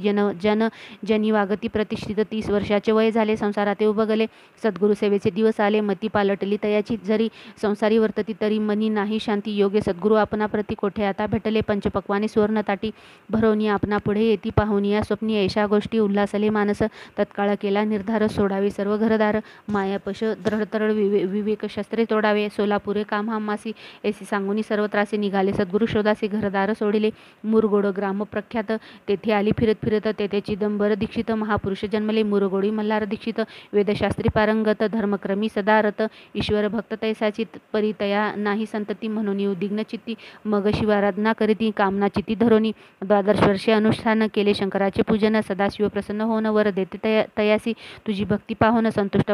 जनी वागती प्रतिष्ठित. 30 वर्षाचे वय झाले. संसारात उभगले. सद्गुरु सेवेचे दिवस आले. मती पालटली तयाची. जरी संसारी वर्तती तरी मनी नाही शांती. योग्य सद्गुरु आपणा प्रति कोठे आता भेटले. पंचपक्वाने सुवर्ण ताटी भरवणी आपणा पुढे येती पाहुनिया स्वप्नी. ऐशा गोष्टी उल्हासले मानस. तत्काळ केला निर्धार. सोडावे सर्व घरदार. मायापश दृढतरळ विवेक शस्त्रे तोडावे. सोलापुरे काम हामासी. ऐसी सांगुनी सर्वत्रासी निघाले. सद्गुरु शोधासी घरदार सोडिले. मुरगोड ग्राम प्रख्यात. तेथे आली फिरत तेथे चिदंबर दीक्षित. महापुरुष जन्मले. मुरगोडी मल्हार दीक्षित. वेदशास्त्री पारंगत. धर्मक्रमी सदारत. ईश्वर भक्त तैसाची परितया नाही संतती. म्हणून उद्विग्न चित्ती. मग शिवाराधना करीती कामना चित्ती धरोनी. 12 वर्षे अनुष्ठान केले शंकराचे पूजन. सदाशिव प्रसन्न होऊन वर देते तयासी. तुझी भक्ती पाहून संतुष्ट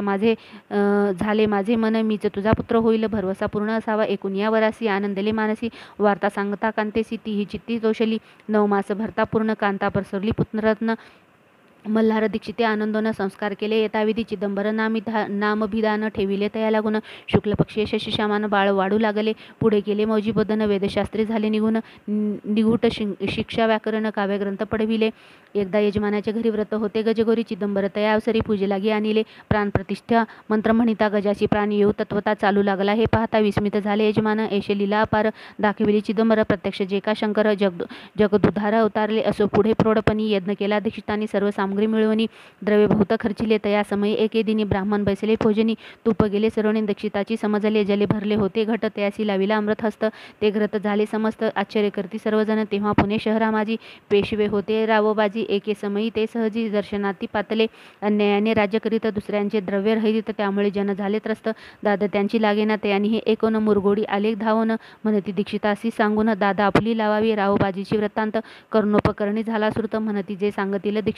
झाले माझे मन. मीच तुझा पुत्र होईल भरवसा पूर्ण असावा. एकूण या वरासी आनंदले मानसी. वार्ता सांगता कांतेसी तीही चित्ती तोषली. 9 मास भरता पूर्ण कांता पसरली पुत्ररत्न. मल्हार दीक्षिते आनंदोन संस्कार केले. यथाविधी चिदंबर नामभिधान ठेविले. तया लागून शुक्ल पक्षी शशीश्यामान बाळ वाढू लागले. पुढे केले मौजी बदन. वेदशास्त्री झाले निगूट शिक्षा व्याकरण काव्यग्रंथ पडविले. एकदा यजमानाच्या घरी व्रत होते. गजगोरी चिदंबर तया अवसरी पूजे लागी आणले. प्राणप्रतिष्ठा मंत्र म्हणिता गजाची प्राण येऊ तत्वता चालू लागला. हे पाहता विस्मित झाले यजमान. ऐशे लीला अपार दाखविली चिदंबर. प्रत्यक्ष जे का शंकर जगदुधार अवतारले असो. पुढे प्रौढपणी यज्ञ केला दीक्षितांनी. सर्व सामग्री मिळवणी. द्रव्य बहुत खर्चिले. तया समयी एके दिनी ब्राह्मण बैसले भोजनी. तूप गेले सर्वणे दीक्षिताची समजले. जले भरले होते घट. तयासी लाविला अमृत हस्त. ते घृत झाले समस्त. आश्चर्य करती सर्वजण. तेव्हा पुणे शहरा माझी पेशवे होते रावोबाजी. एके समयी ते सहजी दर्शनाती पातले. अन्यायाने राज्य करीत दुसऱ्यांचे द्रव्य रहित. त्यामुळे जन झाले त्रस्त. दादा त्यांची लागेना. तयानी हे एकोन मुरगोडी आले धावून. म्हणती दीक्षितासी सांगून दादा आपुली लावावी. रावोबाजीची वृत्तांत करणोपकरणी झाला श्रुत. म्हणती जे सांगतील दीक्षित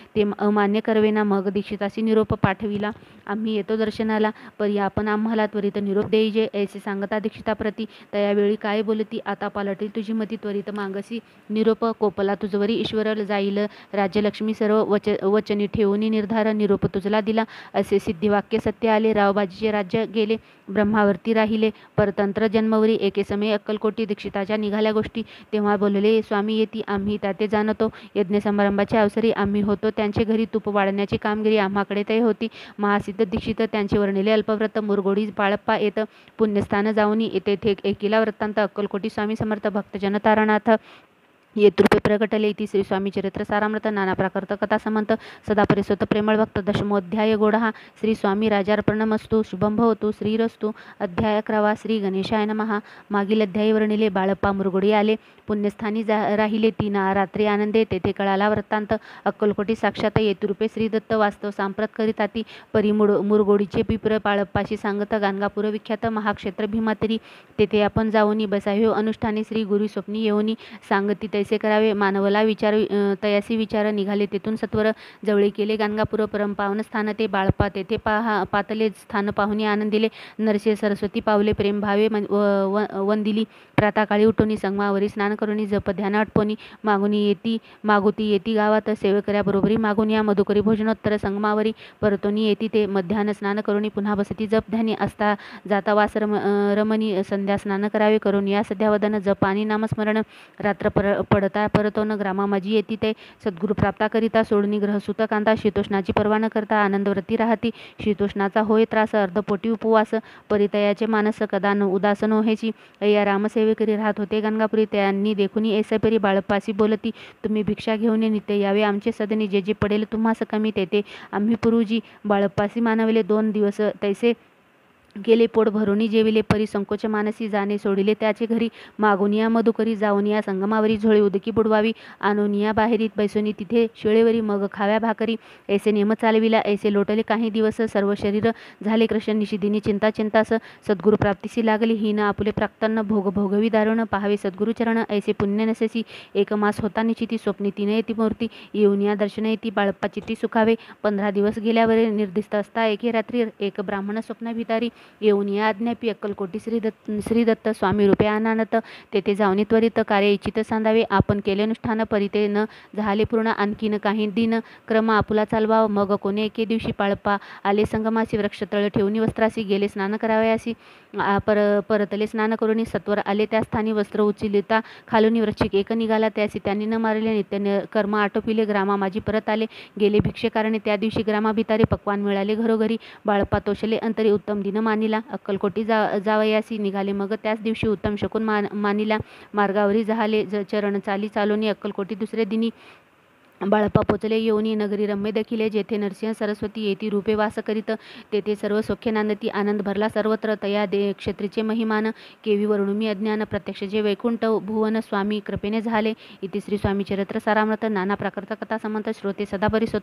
ते अमान्य करवेना. मग दीक्षितासी निरोप पाठविला, आम्ही येतो दर्शनाला, परी आपण आम्हाला त्वरित निरोप देईजे. ऐसे सांगता दीक्षिताप्रती तयावेळी काय बोलती, आता पालटी तुझी मती, त्वरित मागसी निरोप. कोपला तुझवरी ईश्वर, जाईल राज्यलक्ष्मी सर्व वचनी ठेवून निर्धार. निरोप तुझला दिला, असे सिद्धिवाक्य सत्य आले. रावबाजीचे राज्य गेले, ब्रह्मावरती राहिले. परतंत्र जन्मवरी एके समय अक्कलकोटी. दीक्षिताच्या निघाल्या गोष्टी, तेव्हा बोलले स्वामी येती, आम्ही त्याते जाणतो. यज्ञ समारंभाच्या अवसरी आम्ही होतो त्यांचे घरी. तूप वाढण्याची कामगिरी आम्हाकडे ते होती. महासिद्ध दीक्षित त्यांचे वर्णिले अल्पव्रत. मुरगोडी बाळप्पा येत पुण्यस्थान जाऊनी, तेथे एकीला वृत्तांत. अक्कलकोटी स्वामी समर्थ भक्तजन तारणाथ, येतृपे प्रगटले. इति श्री स्वामी चरित्र सारामृत. नाना प्राकृत कथा समंत, सदा परिसोत प्रेमळ भक्त. दशमोध्याय गोडहा. श्री स्वामी राजार्पणमस्तु. शुभम भवतु. श्रीरस्तु. अध्याय 11. श्री गणेशाय नमः. मागील अध्यायी वर्णिले. बाळप्पा मुरगोडी आले, पुण्यस्थानी राहिले 3 रात्री आनंदे. तेथे कळाला वृत्तांत. अक्कलकोटी साक्षात येतृपे श्रीदत्त. वास्तव सांप्रत करीताती, परी मुरगोडीचे पिपर. बाळप्पाशी सांगत गाणगापूर विख्यात, महाक्षेत्र भीमातरी. तेथे आपण जाऊनी बसाव्यो अनुष्ठानी. श्री गुरु स्वप्नी येऊनी सांगती तैसे करावे. मानवला विचार तयासी विचार. निघाले तेथून सत्वर, जवळी केले गाणगापूर. परमपावन स्थान ते. बाळप्पा तेथे पातले स्थान पाहुनी आनंदिले. नरसे सरस्वती पावले, प्रेम भावे वंदिली. प्रातःकाळी उठोनी संगमावरी स्नान करूनी, जप ध्यान आटपोनी. मागुती येती गावात, सेवकऱ्याबरोबरी मागून या. मधुकरी भोजनोत्तर संगमावरी परतोनी येती ते. मध्यान्ह स्नान करूनी पुन्हा बसती जप ध्यानी. असता जाता वास रमणी, संध्या स्नान करावे करून या. सध्यावदन जप आणि नामस्मरण. रात्र पडता परतोन ग्रामामाजी येती ते. सद्गुरु प्राप्ता करिता सोडणी ग्रहसुत कांता. शीतोष्णाची पर्वा न करता आनंदव्रती राहती. शीतोष्णाचा होय त्रास, अर्धपोटी उपवास. परितयाचे मानस कदा न उदास नोहेची. या रामसेवेकरी राहत होते गाणगापुरी. त्यांनी देखुनी ऐसेपरी बाळप्पासी बोलती, तुम्ही भिक्षा घेऊन नित्य यावे आमचे सदनी. जे जे पडेल तुम्हास कमी तेथे आम्ही पुरुजी. बाळप्पासी मानवले 2 दिवस तैसे गेले. पोट भरोनी जेविले, परी संकोच मानसी. जाणे सोडिले त्याचे घरी. मागुनिया मधुकरी, जाऊनिया संगमावरी. झोळी उदकी बुडवावी, आणुनिया बाहेरीत. बैसोनी तिथे शिळेवरी, मग खाव्या भाकरी. ऐसे नियम चालविला, ऐसे लोटले काही दिवस. सर्व शरीर झाले कृष्ण, निशिदिनी चिंता चिंतास. सद्गुरु प्राप्तीसी लागली हीन, आपुले प्राक्तन. भोगवी दारुण, पाहावे सद्गुरु चरण. ऐसे पुण्य नसेसी, 1 मास होता निश्चिती. स्वप्नी 3 येती मूर्ती, येऊनिया दर्शन येती. बाळप्पा चित्ती सुखावे. 15 दिवस गेल्यावर निर्दिष्ट असता एके रात्री. एक ब्राह्मण स्वप्न भितारी, येऊन या आज्ञापी. अक्कलकोटी श्रीदत्त स्वामी रूपे अनानत. तेथे जाऊनी त्वरित कार्य इच्छित सांधावे. आपण केले अनुष्ठान, परिते न झाले पूर्ण. आणखीन काही दिन क्रम आपुला चालवाव. मग कोणे एके दिवशी बाळप्पा आले संगमासी. वृक्षतळ ठेवूनी वस्त्रासी, गेले स्नान करावयासी. परतले स्नान करूनी सत्वर आले त्या स्थानी. वस्त्र उचलिता खालूनी वृश्चिक एक निघाला त्यासी. त्यांनी न मारले, नित्य कर्म आटोपिले. ग्रामा माझी परत आले, गेले भिक्षे कारणे. त्या दिवशी ग्रामा भितारे पक्वान मिळाले घरोघरी. बाळप्पा तोषले अंतरी, उत्तम दिन मानिला. अक्कलकोटी जावयासी निघाले मग त्याच दिवशी. उत्तम शकून मानिला. मार्गावरी झाले चरण चाली चालोनी. अक्कलकोटी दुसरे दिनी बाळप्पा पोचले येऊनी. नगरी रम्य देखिले, जेथे नरसिंह सरस्वती येती रूपे वास करीत. तेथे सर्व सौख्य नांदती, आनंद भरला सर्वत्र. तया क्षेत्रीचे महिमान, केवी वर्णुमी अज्ञान. प्रत्यक्ष जे वैकुंठ भुवन स्वामी कृपेने झाले. इति श्री स्वामी चरित्र सारामृत. नाना प्राकृत कथा समंत, श्रोते सदा परिसोत.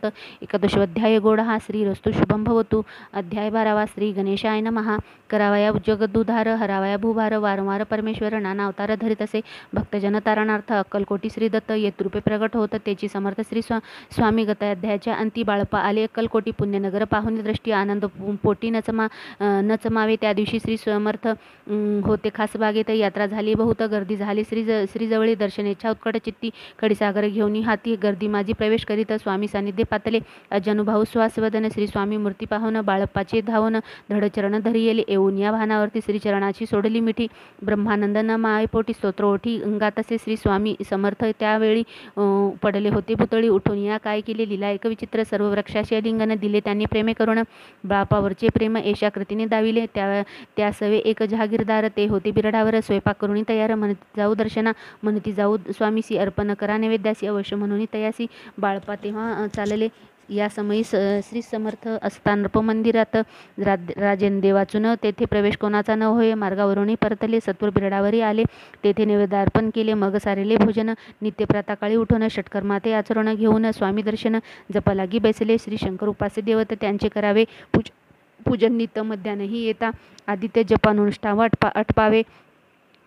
11 गोडहा. श्री रस्तु शुभम भवतु. अध्याय 12. श्री गणेशाय नमः. करावया जगदुधार, हरावया भूभार. वारंवार परमेश्वर नाना अवतार धरीत असे भक्तजन तारणार्थ. अक्कलकोटी श्रीदत्त येतृपे प्रगट होत. त्याची समर्थ श्री स्वामी. गताध्यायाच्या अंती बाळप्पा आले अक्कलकोटी. पुण्यनगर पाहुणे दृष्टी, आनंद पोटी न चमावे. त्या दिवशी श्री समर्थ होते खास बागेत. यात्रा झाली बहुत, गर्दी झाली श्रीजवळी. दर्शनेच्छा उत्कट चित्ती, खडीसागर घेऊन हाती. गर्दी माझी प्रवेश करीत, स्वामी सानिध्य पातले. अजनुभाऊ श्वासवदन, श्री स्वामी मूर्ती पाहून. बाळप्पाचे धावून धडचरण धरी येले. येऊन या भानावरती श्रीचरणाची सोडली मिठी. ब्रह्मानंद न मायपोटी स्तोत्र ओठी गातसे. श्री स्वामी समर्थ त्यावेळी पडले होते भूतळी. उठून या काय केले लीला एक विचित्र. सर्व वृक्षाशी अलिंगन दिले त्यांनी प्रेमे करून. बाळप्पावरचे प्रेम एशा कृतीने दाविले. त्या सवे एक जहागीरदार. ते होते बिरडावर. स्वयंपाक करून तयार. म्हणती जाऊ दर्शना, म्हणती जाऊ स्वामीसी. अर्पण करा नैवेद्यासी, अवश्य म्हणून तयासी. बाळप्पा तेव्हा चालले. या समयी श्री समर्थ असता नृपमंदिरात. राजेंद्र वाचून तेथे प्रवेश कोणाचा न होय. मार्गावरून परतले, सत्वर बिरडावरी आले. तेथे नैवेद्यार्पण केले. मग सारेले भोजन. नित्य प्रातःकाळी उठून षटकर्माते आचरण घेऊन स्वामी दर्शन. जपालागी बैसले. श्री शंकर उपास्य देवत त्यांचे करावे पूजन. नित्य मध्यानही येता आदित्य जपानुष्ठाव अटपावे.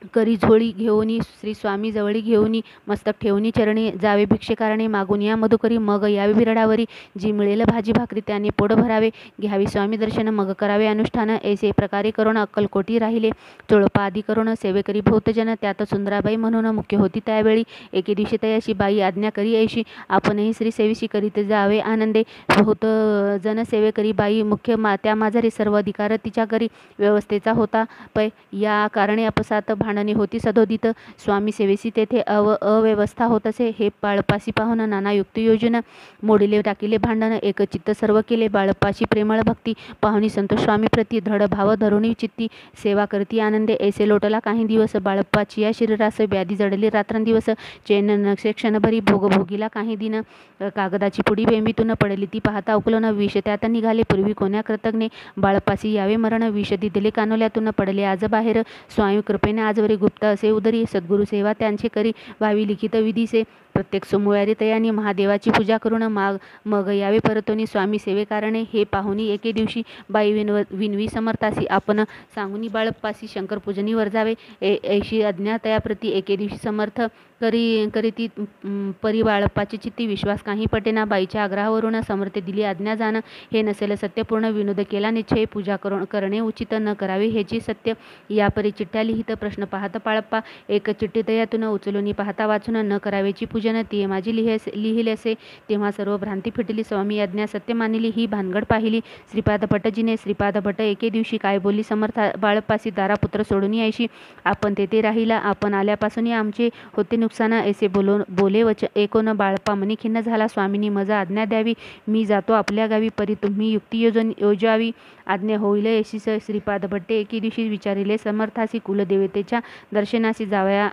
करी झोळी घेऊनी श्री स्वामी जवळी घेऊनी मस्तक ठेवणी चरणी जावे भिक्षेकारणे मागून या मधुकरी मग यावे बिरडावरी जी मिळेल भाजी भाकरी त्याने पोट भरावे घ्यावी स्वामी दर्शन मग करावे अनुष्ठान ऐसे प्रकारे करून अक्कलकोटी राहिले चोळपा आदी करून सेवेकरी भोतजन त्यात सुंदराबाई म्हणून मुख्य होती त्यावेळी एके दिवशी तयाशी बाई आज्ञा करी ऐशी आपणही श्री सेवेशी करीत जावे आनंदे भोत जन सेवेकरी बाई मुख्य त्या माझारी सर्व अधिकार तिच्या करी व्यवस्थेचा होता पै या कारणे अपसात भांडणे होती सदोदित स्वामी सेवेसी तेथे अव्यवस्था होत असे हे बाळप्पासी पाहून नाना युक्ती योजना मोडिले टाकिले भांडण एकचित्त सर्व केले बाळप्पाची प्रेमळ भक्ती पाहुणी संतोष स्वामी प्रति दृढ भाव धरुणी चित्ती सेवा करती आनंदे ऐसे लोटला काही दिवस बाळप्पाची या शरीरास व्याधी जडली रात्रंदिवस चैन नक्षे क्षणभरी भोगभोगीला काही दिन कागदाची पुडी बेंबीतून पडली ती पाहता उकलन विष त्यात निघाले पूर्वी कोण्या कृतज्ञे बाळप्पासी यावे मरण विष दिदले कानोल्यातून पडले आज बाहेर स्वामी कृपेने आजवरी गुप्त असे उदरी सद्गुरु सेवा त्यांचे करी व्हावी लिखित विधीसे प्रत्येक सोमवारी तयानी महादेवाची पूजा करून मग यावे परतोनी स्वामी सेवेकारणे हे पाहुनी एके दिवशी बाई विनवी समर्थासी आपण सांगुनी बाळप्पासी शंकर पूजनी वर जावे ऐशी आज्ञा तयाप्रती एके दिवशी समर्थ करीती परी बाळप्पाची चित्ती विश्वास काही पटेना बाईच्या आग्रहावरून समर्थ दिली आज्ञा जाण हे नसेल सत्यपूर्ण विनोद केला निश्चय पूजा करणे उचित न करावे ह्याची सत्य यापरी चिठ्ठ्या लिहित प्रश्न पाहत बाळप्पा एक चिठ्ठी तयातून उचलून पाहता वाचून न करावेची पूजन ती माझी लिहिले असे तेव्हा सर्व भ्रांती फिटली स्वामी आज्ञा सत्य मानिली ही भानगड पाहिली श्रीपाद भटजीने श्रीपाद भट एके दिवशी काय बोलली समर्थ बाळप्पासी दारापुत्र सोडून यायशी आपण तेथे राहिला आपण आल्यापासून आमचे होते नुकसान ऐसे बोले वच एकोन बाळप्पा मनी खिन्न झाला स्वामींनी मजा आज्ञा द्यावी मी जातो आपल्या गावी परी तुम्ही युक्ती योजावी आज्ञा होईल ऐशी श्रीपाद भट्टे एके दिवशी विचारिले समर्थासी कुलदेवतेच्या दर्शनासी जावया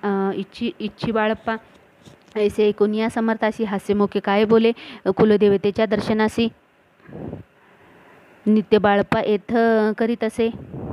इच्छी बाळप्पा ऐसे ऐकून या समर्थासी हास्यमुखे काय बोले कुलदेवतेच्या दर्शनासी नित्य बाळप्पा येथ करीत असे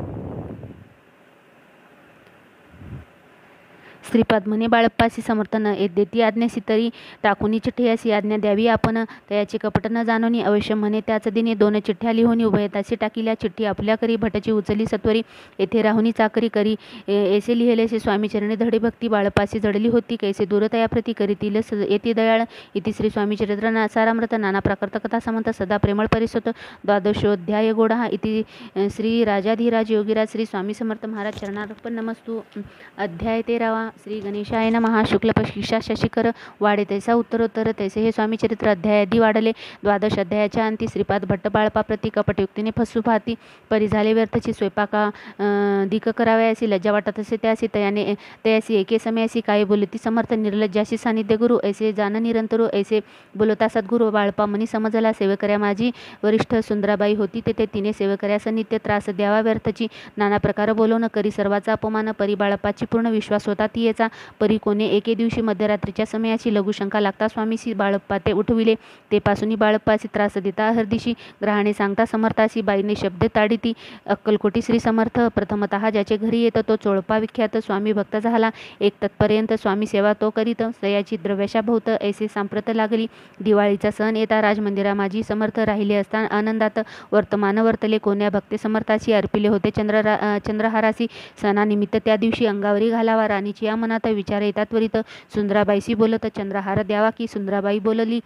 श्रीपाद म्हणे बाळप्पासी समर्थन देती आज्ञासी तरी टाकुनी चिठ्ठी अशी आज्ञा द्यावी आपण तयाचे कपट न जाणोनी अवश्य म्हणे त्याच दिनी 2 चिठ्ठ्या लिहून उभयतासी टाकिल्या चिठ्ठी आपल्या करी भटाची उचली सत्वरी येथे राहुनी चाकरी करी ऐसे लिहिलेसे स्वामी चरणी धडी भक्ती बाळप्पासी जडली होती कैसे दूरतयाप्रती करीतील येती दयाळ इति श्री स्वामी चरित्र सारामृत नाना प्राकृत कथा समंत सदा प्रेमळ परिसोत द्वादशोध्याय गोडा इति श्री राजाधिराज योगीराज श्री स्वामी समर्थ महाराज चरणार्पण नमस्तु अध्याय 13 श्री गणेशाय नमः शुक्ल पक्षिषा शशिकर वाढे तैसा उत्तरोत्तर तैसे हे स्वामी चरित्र अध्यायादी वाढले 12 अध्यायाच्या अंती श्रीपाद भट्ट बाळपा प्रति कपटयुक्तीने फसू पाहती परी झाले व्यर्थची स्वयंपाका दिक करावयासी लज्जा वाटत असे त्यासी तयासी एके समयासी काय बोलती समर्थ निर्लज्जाशी सानिध्य गुरु ऐसे जान निरंतरू ऐसे बोलता सद्गुरु बाळपा मनी समजला सेवकऱ्या माझी वरिष्ठ सुंदराबाई होती तेथे तिने सेवकऱ्यास नित्य त्रास द्यावा व्यर्थची नाना प्रकार बोलवून करी सर्वाचा अपमान परी बाळपाची पूर्ण विश्वास होता ती याचा परी कोणे एके दिवशी मध्यरात्रीच्या समयाची लघुशंका लागता स्वामीसी बाळप्पा ते उठविले ते पासूनी बाळप्पाची त्रास देता हरदिशी ग्रहाणे सांगता समर्थासी बाईने शब्द ताडिती अक्कलकोटी श्री समर्थ प्रथमतः ज्याचे घरी येत तो चोळपा विख्यात स्वामी भक्त झाला एक तत्पर्यंत स्वामी सेवा तो करीत सयाची द्रव्याशा भोवत ऐसे सांप्रत लागली दिवाळीचा सण येता राजमंदिरा माझी समर्थ राहिले असता आनंदात वर्तमान वर्तले कोण्या भक्ते समर्थाशी अर्पिले होते चंद्रहारासी सणानिमित्त त्या दिवशी अंगावरी घालावा राणीची या मनात विचार येतात त्वरित सुंदराबाईशी बोलत चंद्रहार द्यावा की सुंदराबाई बोलली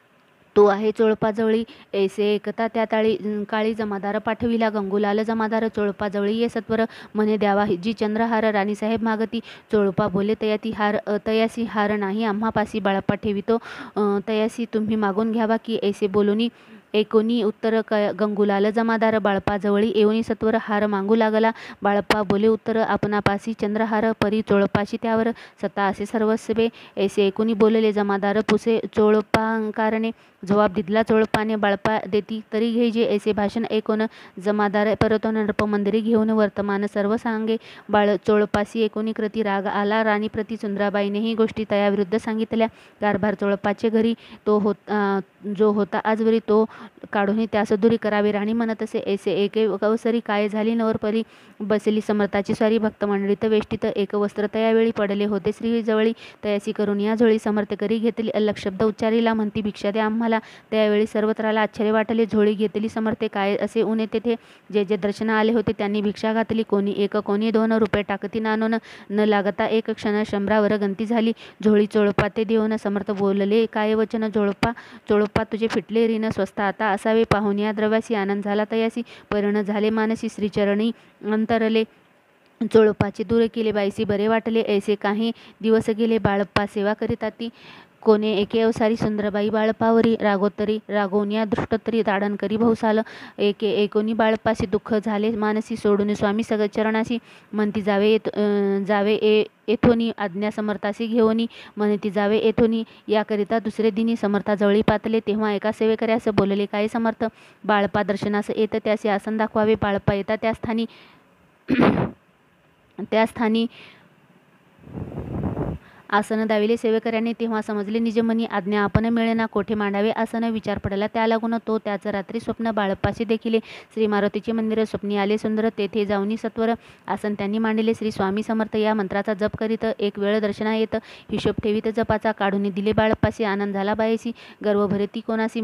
तो आहे चोळपाजवळी ऐसे एकता त्या काळी जमादार पाठविला गंगूलाल जमादार चोळपाजवळी ये सत्वर म्हणे द्यावा जी चंद्रहार राणीसाहेब मागती चोळपा बोले तयासी हार नाही आम्हापासी बाळप्पा ठेवितो तयासी तुम्ही मागून घ्यावा की ऐसे बोलूनी एकोणी उत्तर गंगूलाल जमादार बाळपाजवळी येऊनी सत्वर हार मागू लागला बाळप्पा बोले उत्तर आपणापासी चंद्रहार परी चोळपाशी त्यावर सत्ता असे सर्वस्वे ऐसे एकोणी बोलले जमादार पुसे चोळपांकारणे जवाब दिला चोळपाने बाळपा देती तरी घ्यायचे ऐसे भाषण ऐकून जमादार परतून नरपमंदिरी घेऊन वर्तमान सर्व सांगे बाळ चोळपासी एकोणी कृती राग आला राणी प्रति सुंदराबाईने ही गोष्टी तयाविरुद्ध सांगितल्या कारभार चोळपाचे घरी जो होता आजवरी तो काढून त्यास दुरी करावे राणी म्हणत असे ऐसे एके अवसरी काय झाली नवरपरी बसली समर्थाची स्वारी भक्त मंडळीत वेष्टीत एक वस्त्र तयावेळी पडले होते श्री जवळी तयासी करून या झोळी समर्थ करी घेतली अल्लक शब्द उच्चारीला म्हणती भिक्षा द्या आम्हाला आला. त्यावेळी सर्वत्राला आश्चर्य वाटले. झोळी घेतली समर्थे, काय असे ऊन तेथे. जे जे दर्शन आले होते त्यांनी भिक्षा घातली. कोणी 1 कोणी 2 रुपये टाकती नाणून. न लागता एक क्षण शंभरावर गंती झाली. झोळी चोळप्पा ते देऊन समर्थ बोलले, काय वचन चोळप्पा तुझे फिटले ऋण स्वस्त आता असावे. पाहून या द्रव्यासी आनंद झाला तयासी. परिण झाले मानसी श्रीचरणी अंतरले. चोळप्पाचे दूर केले बाईसी बरे वाटले. ऐसे काही दिवस गेले बाळप्पा सेवा करीता ती. कोणे एके अवसारी सुंदरबाई बाळप्पावरी रागोत्तरी. रागवून दृष्टोत्तरी ताडण करी बहुसाल. एकोणी बाळप्पाशी दुःख झाले मानसी. सोडून स्वामी सगळ चरणाशी. म्हणती जावे येथोनी आज्ञा समर्थासी घेऊनी. म्हणती जावे येथोनी. याकरिता दुसरे दिनी समर्था जवळी पातले. तेव्हा एका सेवेकऱ्यास बोलले, काय समर्थ. बाळप्पा दर्शनास येत त्यासी आसन दाखवावे. बाळप्पा येता त्या स्थानी आसन दाविले सेवेकऱ्याने. तेव्हा समजले निजमनी आज्ञा आपण मिळेना. कोठे मांडावे आसन विचार पडला त्या लागून. तो त्याच रात्री स्वप्न बाळप्पाशी देखिले. श्री मारुतीचे मंदिर स्वप्नी आले सुंदर. तेथे जाऊनी सत्वर आसन त्यांनी मांडले. श्री स्वामी समर्थ या मंत्राचा जप करीत. एक वेळ दर्शना येत. हिशोब ठेवीत जपाचा. काढून दिले बाळप्पाशी. आनंद झाला बाईसी. गर्व भरे ती कोणासी.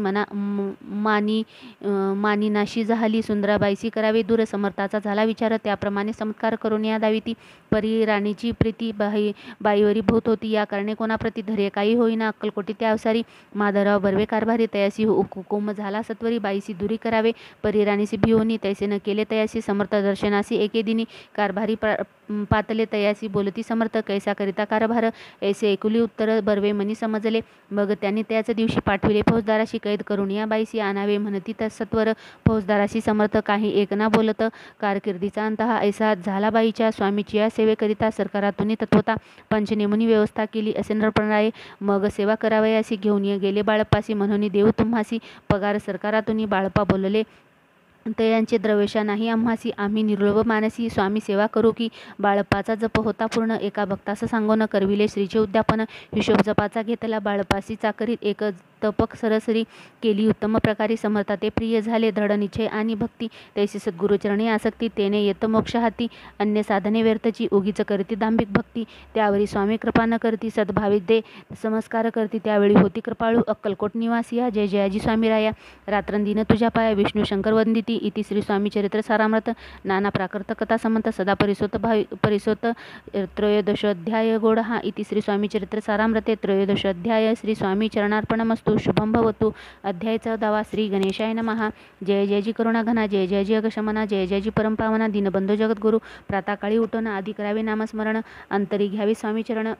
मानिनाशी झाली. सुंदराबाईसी करावे दूर. समर्थाचा झाला विचार. त्याप्रमाणे चमत्कार करून या दाविती. परी राणीची प्रीती बाईवरी भूत होती. या कारणे कोणाप्रती धैर्य काही होईना. अक्कलकोटी त्या अवसारी. माधवराव बर्वे कारभारी. तयासी हुकुम झाला सत्वरी. बाईसी दुरी करावे. परिराणीसी भिवनी. तैसे न केले तयासी. समर्थ दर्शनासी एके दिनी. कारभारी पातले. तयासी बोलती समर्थ, कैसा करिता कारभार. ऐसे ऐकुली उत्तर बर्वे मनी समजले. मग त्यांनी त्याच दिवशी पाठविले फौजदाराशी. कैद करून या बाईसी आणावे म्हणती सत्वर. फौजदाराशी समर्थ काही एक ना बोलत. कारकिर्दीचा अंत हा ऐसा झाला बाईच्या. स्वामीची या सेवेकरिता सरकारातून तत्वता पंचनेमुनी व्यवस्था केली असे नरपणराये. मग सेवा करावयासी घेऊन गेले बाळप्पासी. म्हणून देऊ तुम्हासी पगार सरकारातून. बाळप्पा बोलले, तयांचे द्रव्यशा नाही आम्हासी. आम्ही निर्लोभ मानसी. स्वामी सेवा करू की. बाळप्पाचा जप होता पूर्ण. एका भक्तास सांगून करविले श्रीचे उद्यापन. हिशोब जपाचा घेतला बाळप्पासी चाकरीत. एक तपक सरसरी केली उत्तम प्रकारे. समर्था ते प्रिय झाले. दृढ निश्चय आणि भक्ती. तैसे सद्गुरुचरणी आसक्ती. तेने येत मोक्ष हाती. अन्य साधने व्यर्थची. उगीच करती दांभिक भक्ती. त्यावेळी स्वामी कृपा न करती. सद्भावित दे समस्कार करती. त्यावेळी होती कृपाळू. अक्कलकोट निवासिया. जय जयाजी स्वामी राया. रात्रंदिन तुझ्या पाया. विष्णू शंकर वंदिती. इति श्री स्वामी चरित्र सारामृत. नाना प्राकृत कथा समंत. सदा परिसोत त्रयोदशोध्याय गोडहा. इति श्री स्वामी चरित्र सारामृते त्रयोदशोध्याय. श्री स्वामी चरणार्पणमस्तु. शुभम भवतु. अध्याय 14. श्री गणेशाय नमः. जय जयजी करुणाघना. जय जयजी अगशमना. जय जयजी परमपावना. दीनबंधू जगद्गुरु. प्रातःकाळी उठून आधी करावे नामस्मरण. अंतरी घ्यावे स्वामी चरण.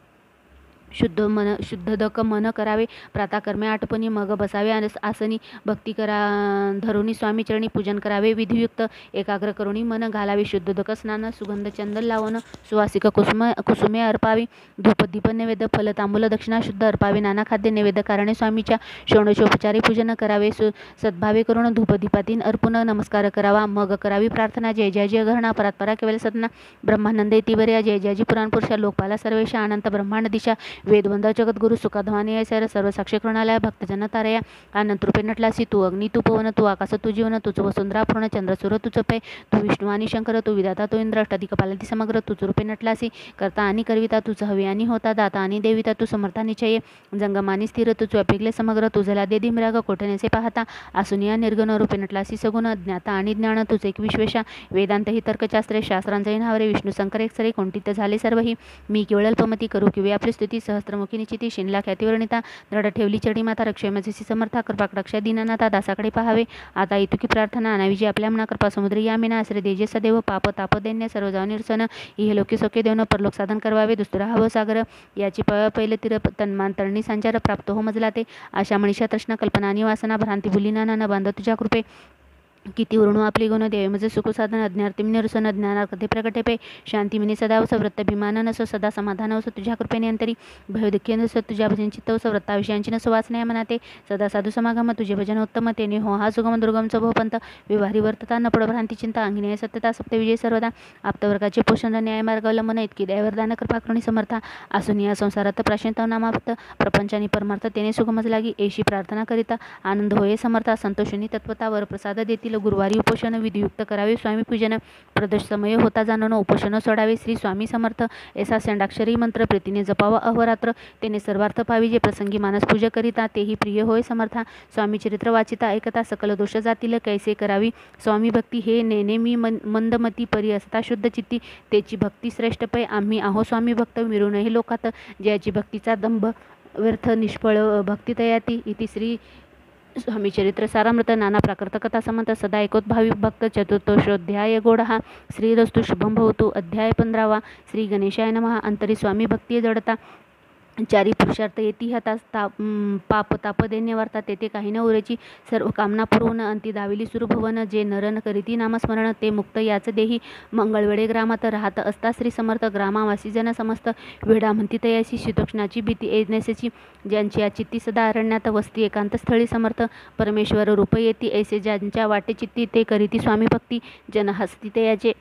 शुद्धदक मन करावे. प्रातःकर्मे आटपणी. मग बसावे आसनी. भक्ती धरुणी स्वामी चरणी पूजन करावे विधियुक्त. एकाग्र करुणी मन घालावे. शुद्धदक स्नान. सुगंध चंदन लावण. सुवासिक कुसुमे अर्पावी. धूपदीप नैवेद्य फल तांबूल दक्षिणा शुद्ध अर्पावे. नाना खाद्य नैवेद्य कारणे स्वामीच्या षोडशोपचारी पूजन करावे. सद्भावे करून धूपदीपातीन अर्पून नमस्कार करावा. मग करावी प्रार्थना. जय जयजी अगहरणा. परात्परा केवल सदना. ब्रह्मानंद इतिवर्या. जय जयजी पुराणपुरुषा. लोकपाला सर्वेशा. अनंत ब्रह्मांड दिशा. वेदवंद जगद्गुरु. सुखध्वानी सर. सर्व साक्षी कृणालय. भक्तजन तारया. अनंत रूपे नटलासी. तू अग्नी तू पवन. तू आकाश तू जीवन. तुझ वसुंधरा पूर्ण. चंद्र सूर्य तुझ पै. तू विष्णू आणि शंकर. तू विधाता तू इंद्र. अष्टाधिक पालती समग्र. तुझ रूपे नटलासी. करता आणि करविता. तुझ हवी आणि होता. दाता आणि देविता. तू समर्था निश्चय. जंगमानी स्थिर. तुझ अपिकले समग्र. तुझला दे धिमराग कोठनेसे पाहता. आसुनिया निर्गुण. रूपे नटलासी सगुण. ज्ञाता आणि ज्ञान. तुझ एक विश्वेशा. वेदांत ही तर्कशास्त्रे. शास्त्रांचे नावरे. विष्णू शंकर एक सरे. कोणतीत झाले सर्वही. मी केवळ अल्पमती. करू किवे आपली स्तुती. सहस्त्रमुखी निश्चिती. शिनला ख्यातीवर्णिता. दृढ ठेवली चरणी माता. रक्षेमसी समर्था. कृपाकटाक्ष दीननाथा. दासाकडे पाहावे आता. इतुकी प्रार्थना. अनाविजी आपल्या मना. कृपा समुद्री यामिना. आश्रय देजे सदैव. पाप ताप दैन्य सर्व जाऊ निरसन. इहलोकी सोके देऊन परलोक साधन करवावे. दुसरा हव सागर. याची पहिले तिर तन्मान तळणी संचार. प्राप्त हो मजला ते. आशा मनीषा तृष्णा कल्पना आणि वासना. भ्रांती भुलीना न बांध तुझ्या कृपे. किती वर्णू आपली गुण. देवे मज सुख साधन. अज्ञार्ती निरसन. ज्ञानार्थे प्रकटे पे. शांती मिनी सदावस. व्रत भिमान नस. सदा समाधान वस. तुझ्या कृपेने अंतरी. भयदुःखी नस. तुझ्या भजन चित्तवस. व्रताविषयांची नस. वाचना मनाते. सदा साधू समागम. तुझे भजन उत्तम. तेने हो हा सुगम दुर्गम भवपंत. विवारी वर्तता. न पड भ्रांती चिंता. अंगिनेय सत्यता. सप्त विजय सर्वदा. आप्तवर्गाचे पोषण. न्याय मार्गावलंबन. इतकी दयावरदान कृपा करुणी समर्था. आसून या संसारात प्राशंत नामाप्त. प्रपंचानी परमार्थ तेने सुगमच लागी. एशी प्रार्थना करिता. आनंद होये समर्था. संतोषिनी तत्वता. वरप्रसाद देतील जातील. गुरुवारी उपोषण विधियुक्त करावे. स्वामी पूजन प्रदोष समय होता जाणून उपोषण सोडावे. श्री स्वामी समर्थ ऐसा षडाक्षरी मंत्र प्रीतीने जपावा अहोरात्र, तेने सर्वार्थ पावी. जे प्रसंगी मानस पूजा करिता तेही प्रिय होय समर्था. स्वामी चरित्र वाचिता ऐकता सकल दोष जातील. कैसे करावी स्वामी भक्ती, हे नेनेमी मंदमती परी असता शुद्ध चित्ती. त्याची भक्ती श्रेष्ठ पै, आम्ही आहो स्वामी भक्त मिळूनही लोकात. ज्याची भक्तीचा दंभ व्यर्थ निष्फळ भक्ती तयाती. इति श्री स्वामी चरित्र सारामृत. नाना प्राकृत कथा समंत सदा ऐकोत भाविक भक्त. चतुर्थोषोध्याय गोडहा. श्रीरस्तु शुभम भवतु. अध्याय 15वा. श्री गणेशाय नमः. अंतरी स्वामी भक्ती जडता. चारी पुरुषार्थ येती हाता. पाप ताप दैन्य वार्ता. तेथे काही न उरेची सर्व कामना पुरवून अंती दाविली सुरभवन. जे नरन करीती नामस्मरण ते मुक्त याच देही. मंगळवेळे ग्रामात राहत असता श्री समर्थ. ग्रामावासी जन समस्त वेडा म्हणती तयाशी. शीतोष्णाची भीती येण्याची. ज्यांची चित्ती सदा अरण्यात वस्ती एकांत स्थळी समर्थ. परमेश्वर रूप येती ऐसे ज्यांच्या वाटे चित्ती. ते करीती स्वामी भक्ती जन हसती तयाचे.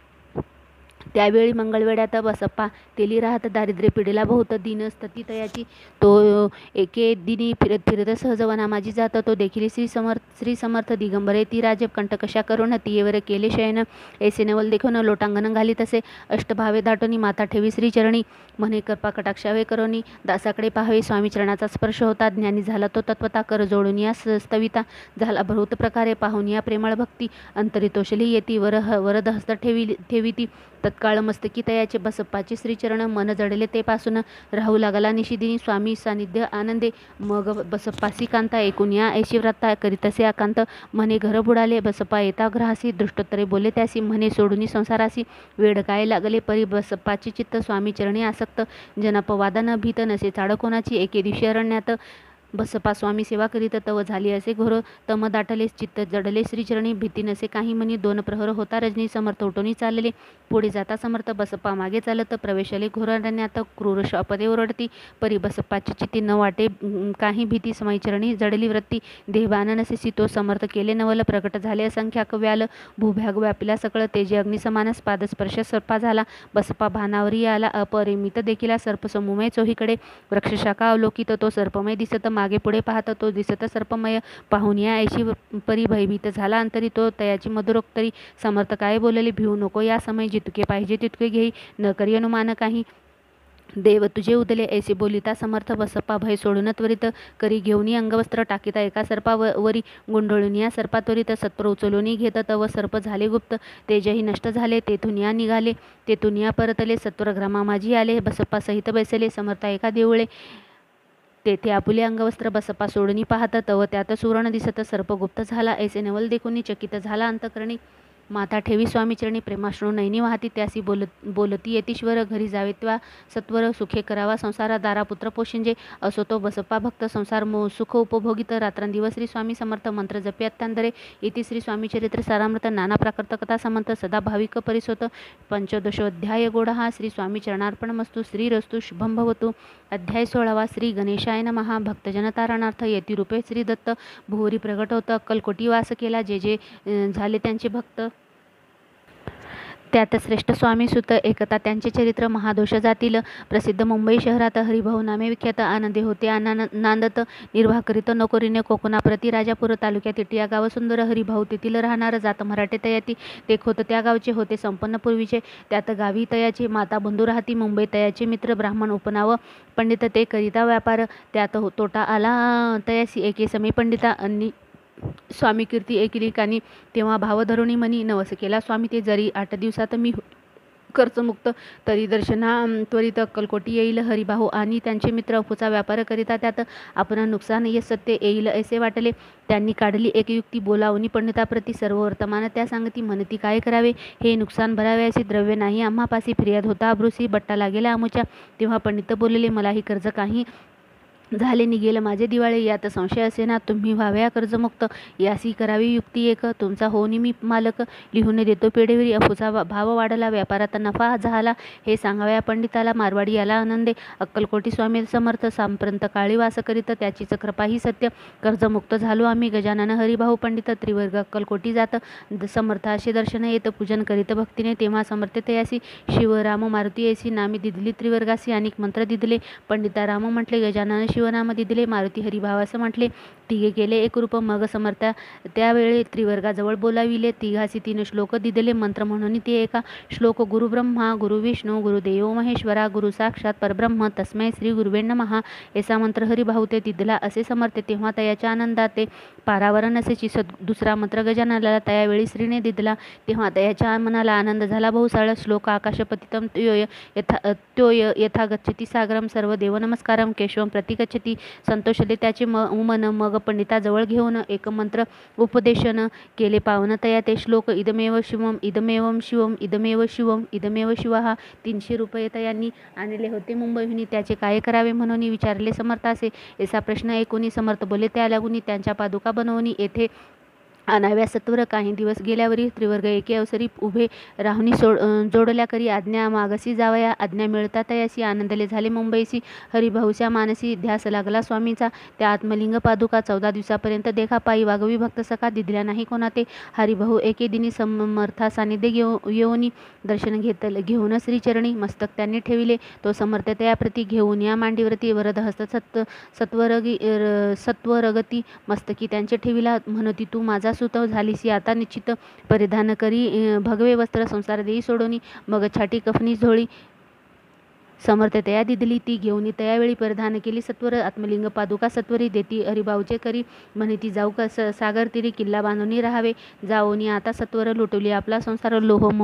त्यावेळी मंगळवेड्यात बसप्पा तेली राहत. दारिद्र्य पिढीला बहुत दीनस्तती तयाची. तो एके दिनी फिरत फिरत सहजवना माझी जात. तो देखील श्री समर्थ दिगंबरे ती राज कंटकशा करून तियेवर केले शयन. ऐसे नवल देखून लोटांगण घाली तसे. अष्टभावे दाटोनी माता ठेवी श्रीचरणी. म्हणे कृपा कटाक्षावे करोनी दासाकडे पाहावे. स्वामी चरणाचा स्पर्श होता. ज्ञानी झाला तो तत्वता. कर जोडून या स्तविता झाला बहुत प्रकारे. पाहून या प्रेमळ भक्ती. अंतरी तोषली येती. वरद हस्त ठेविती. तत्काळ मस्तकी तयाचे. बसप्पाचे श्रीचरण मन जडले ते पासून. राहू लागला निशिदिनी स्वामी सानिध्य आनंदे. मग बसप्पासी कांता ऐकून या ऐशी व्रता. करीतसे आकांत म्हणे घर बुडाले. बसप्पा येता ग्रहासी. दृष्टोत्तरे बोले त्यासी. म्हणे सोडूनी संसारासी. वेड काय लागले परी बसप्पाचे चित्त. स्वामी चरणी आसक्त. जनपवादन भीत नसे चाड कोणाची. एके दिवशी अरण्यात बसप्पा स्वामी सेवा करीत तव झाली असे घोर. तम दाटले चित्त जडले श्रीचरणी. भीती नसे काही मनी. 2 प्रहर होता रजनी. समर्थ उठोनी चालले. पुढे जाता समर्थ. बसप्पा मागे चालत. प्रवेशले घोर अरण्यात. क्रूर शापदे ओरडती. परी बसप्पाची चित्ती न वाटे काही भीती. समयचरणी जडली वृत्ती. देहबान नसे तो समर्थ केले नवल. प्रकट झाले असंख्याक व्याल. भूभ्याग व्यापिला सकळ. तेजे अग्निसमान. पादस्पर्श सर्पा झाला. बसप्पा भानावरी आला. अपरिमित देखिला सर्प समूमय चोहीकडे. वृक्षशाखा अवलोकित. तो सर्पमय दिसत. मागे पुढे पाहत तो दिसत सर्पमय. पाहून या ऐशी परी भयभीत झाला अंतरी तो. तयाची मधुरोक्तरी. समर्थ काय बोलले भिवू नको या समय. जितके पाहिजे तितके घेई. न करी अनुमान काही. देव तुझे उदले ऐसे बोलिता समर्थ. बसप्पा भय सोडून त्वरित. करी घेऊनी अंगवस्त्र टाकिता एका सर्पावरी. गुंडळून या सर्पा त्वरित. सत्वर उचलून घेत तव सर्प झाले गुप्त. तेजही नष्ट झाले. तेथून या निघाले. तेथून या परतले. सत्वर ग्रामा माझी आले. बसप्पा सहित बैसले. समर्थ एका देऊळे. तेथे आपुले अंगवस्त्र. बसप्पा सोडून पाहत तव त्यात सुवर्ण दिसत. सर्प गुप्त झाला. ऐसे नवल देखून चकित झाला अंतकरणी. माता ठेवी स्वामीचरणी. प्रेमाश्रू नयनी वाहती. त्यासी बोलती येतीश्वर. घरी जावे त्वा सत्वर. सुखे करावा संसारा. दारापुत्र पोषिंजे. असो तो बसप्पा भक्त. संसार सुख उपभोगित. रात्रंदिवस श्री स्वामी समर्थ. मंत्र जपे अत्यांदरे. इति श्री स्वामी चरित्र सारामृत. नाना प्राकृत कथा समंत सदा भाविक परिसोत. पंचदशोध्याय गोडहा. श्री स्वामी चरणार्पणमस्तु. श्रीरस्तु शुभम भवतु. अध्याय 16वा. श्री गणेशाय नमः. भक्तजन तारणार्थ. यतिरूपे श्री दत्त. भुवरी प्रगट होत. अक्कलकोटी वास केला. जे जे झाले त्यांचे भक्त. त्यात श्रेष्ठ स्वामी सुत. एकता त्यांचे चरित्र महादोष जातील. प्रसिद्ध मुंबई शहरात हरिभाऊ नामे विख्यात. आनंदे होते नांदत. निर्वाह करीत नोकरीने. कोकणाप्रती राजापूर तालुक्यात टिया गाव सुंदर. हरिभाऊ तेथील राहणार. जात मराठे तयाती. ते खोत त्या गावचे होते संपन्न पूर्वीचे. त्यात गावी तयाचे माता बंधू राहती. मुंबई तयाचे मित्र ब्राह्मण उपनाव पंडित. ते करिता व्यापार. त्यात तोटा आला तयासी. एके समी पंडिता अन्नी स्वामी कीर्ती एकेलिकानी. तेव्हा भाव धरुणी मनी. नवस केला स्वामी ते. जरी 8 दिवसात मी खर्चमुक्त तरी दर्शना त्वरित अक्कलकोटी येईल. हरिभाऊ आणि त्यांचे मित्र अफूचा व्यापार करिता. त्यात आपण नुकसान ये सत्य येईल असे वाटले. त्यांनी काढली एक युक्ती. बोलावणी पंडिताप्रती. सर्व वर्तमान त्या सांगती. म्हणती काय करावे हे नुकसान भरावयासी. द्रव्य नाही आम्हापासी. फिर्याद होता अब्रुसी. बट्टा लागेला आमुच्या. तेव्हा पंडित बोलले मलाही कर्ज काही झाले निघेल माझे दिवाळे. यात संशय असे ना. तुम्ही व्हाव्या कर्जमुक्त. यासी करावी युक्ती एक. तुमचा होनी मी मालक. लिहून देतो पेढेवरी. अफूचा भाव वाढला. व्यापारात नफा झाला. हे सांगाव्या पंडिताला. मारवाडी याला आनंदे. अक्कलकोटी स्वामी समर्थ. सांप्रंत काळी वास करीत. त्याचीच कृपा ही सत्य. कर्जमुक्त झालो आम्ही. गजानन हरिभाऊ पंडित. त्रिवर्ग अक्कलकोटी जात. समर्थाशी दर्शन येत. पूजन करीत भक्तीने. तेव्हा समर्थ तयासी. शिवराम मारुती ऐसी नामी दिदली त्रिवर्गासी. अनेक मंत्र दिदले. पंडिता राम म्हटले. गजानन शिवनाम दिदले. मारुती हरिभावास म्हटले. तिघे केले एकरूप मग समर्था त्यावेळी त्रिवर्गाजवळ बोलाविले. तिघासी 3 श्लोक दिदले मंत्र म्हणून ते एका श्लोक गुरुब्रह्मा गुरुविष्णू गुरुदेव महेश्वरा गुरु साक्षात परब्रह्म तस्मै श्री गुरुवे नमः ऐसा मंत्र हरिभाऊ ते दिदला असे समर्थे. तेव्हा तयाच्या आनंदात ते पारावर नसेची. दुसरा मंत्र गजाननाला त्यावेळी श्रीने दिदला. तेव्हा तयाच्या मनाला आनंद झाला. बहुसाळ श्लोक आकाशपतितम त्योय यथा गच्छति सागरम सर्व देव नमस्कारम केशवम प्रतिगच्छति संतोषले त्याचे मन. मग पंडिताजवळ घेऊन एक मंत्र उपदेशन केले. पावन तया ते श्लोक इदमेव शिवम इदमेवम शिवम इदमेव शिवम इदमेव शिवहा 300 रुपये तयांनी आणले होते मुंबईहून. त्याचे काय करावे म्हणून विचारले समर्थासे. असा प्रश्न ऐकून समर्थ बोले त्या लागून त्यांच्या पादुका बनवून येथे आणाव्या. सत्वर काही दिवस गेल्यावरी त्रिवर्ग एके अवसरी उभे राहुनी जोडल्या करी आज्ञा मागसी जावया. आज्ञा मिळता तयासी आनंदले झाले मुंबईसी. हरिभाऊच्या मानसी ध्यास लागला स्वामीचा. त्या आत्मलिंग पादुका 14 दिवसापर्यंत देखा पायी वागवी भक्त सका दिदल्या नाही कोणा ते. हरिभाऊ एके दिनी समर्था सानिध्य येऊनी दर्शन घेऊन श्रीचरणी मस्तक त्यांनी ठेविले. तो समर्थ त्याप्रती घेऊन या मांडीवरती वरदहस्त सत्वरगती मस्तकी त्यांचे ठेविला. म्हणती तू माझा सुत झालीसी आता निश्चित. परिधान करी भगवे वस्त्र संसार देई सोडोनी. मग छाटी कफनी झोळी समर्थ तया दिदली. ती घेऊन तयावेळी परिधान केली. सत्वर आत्मलिंग पादुका सत्वरी देती हरिभाऊचे करी. म्हणती जाऊ सागर तिरी किल्ला बांधून राहावे. जाओनी आता सत्वर लुटवली आपला संसार.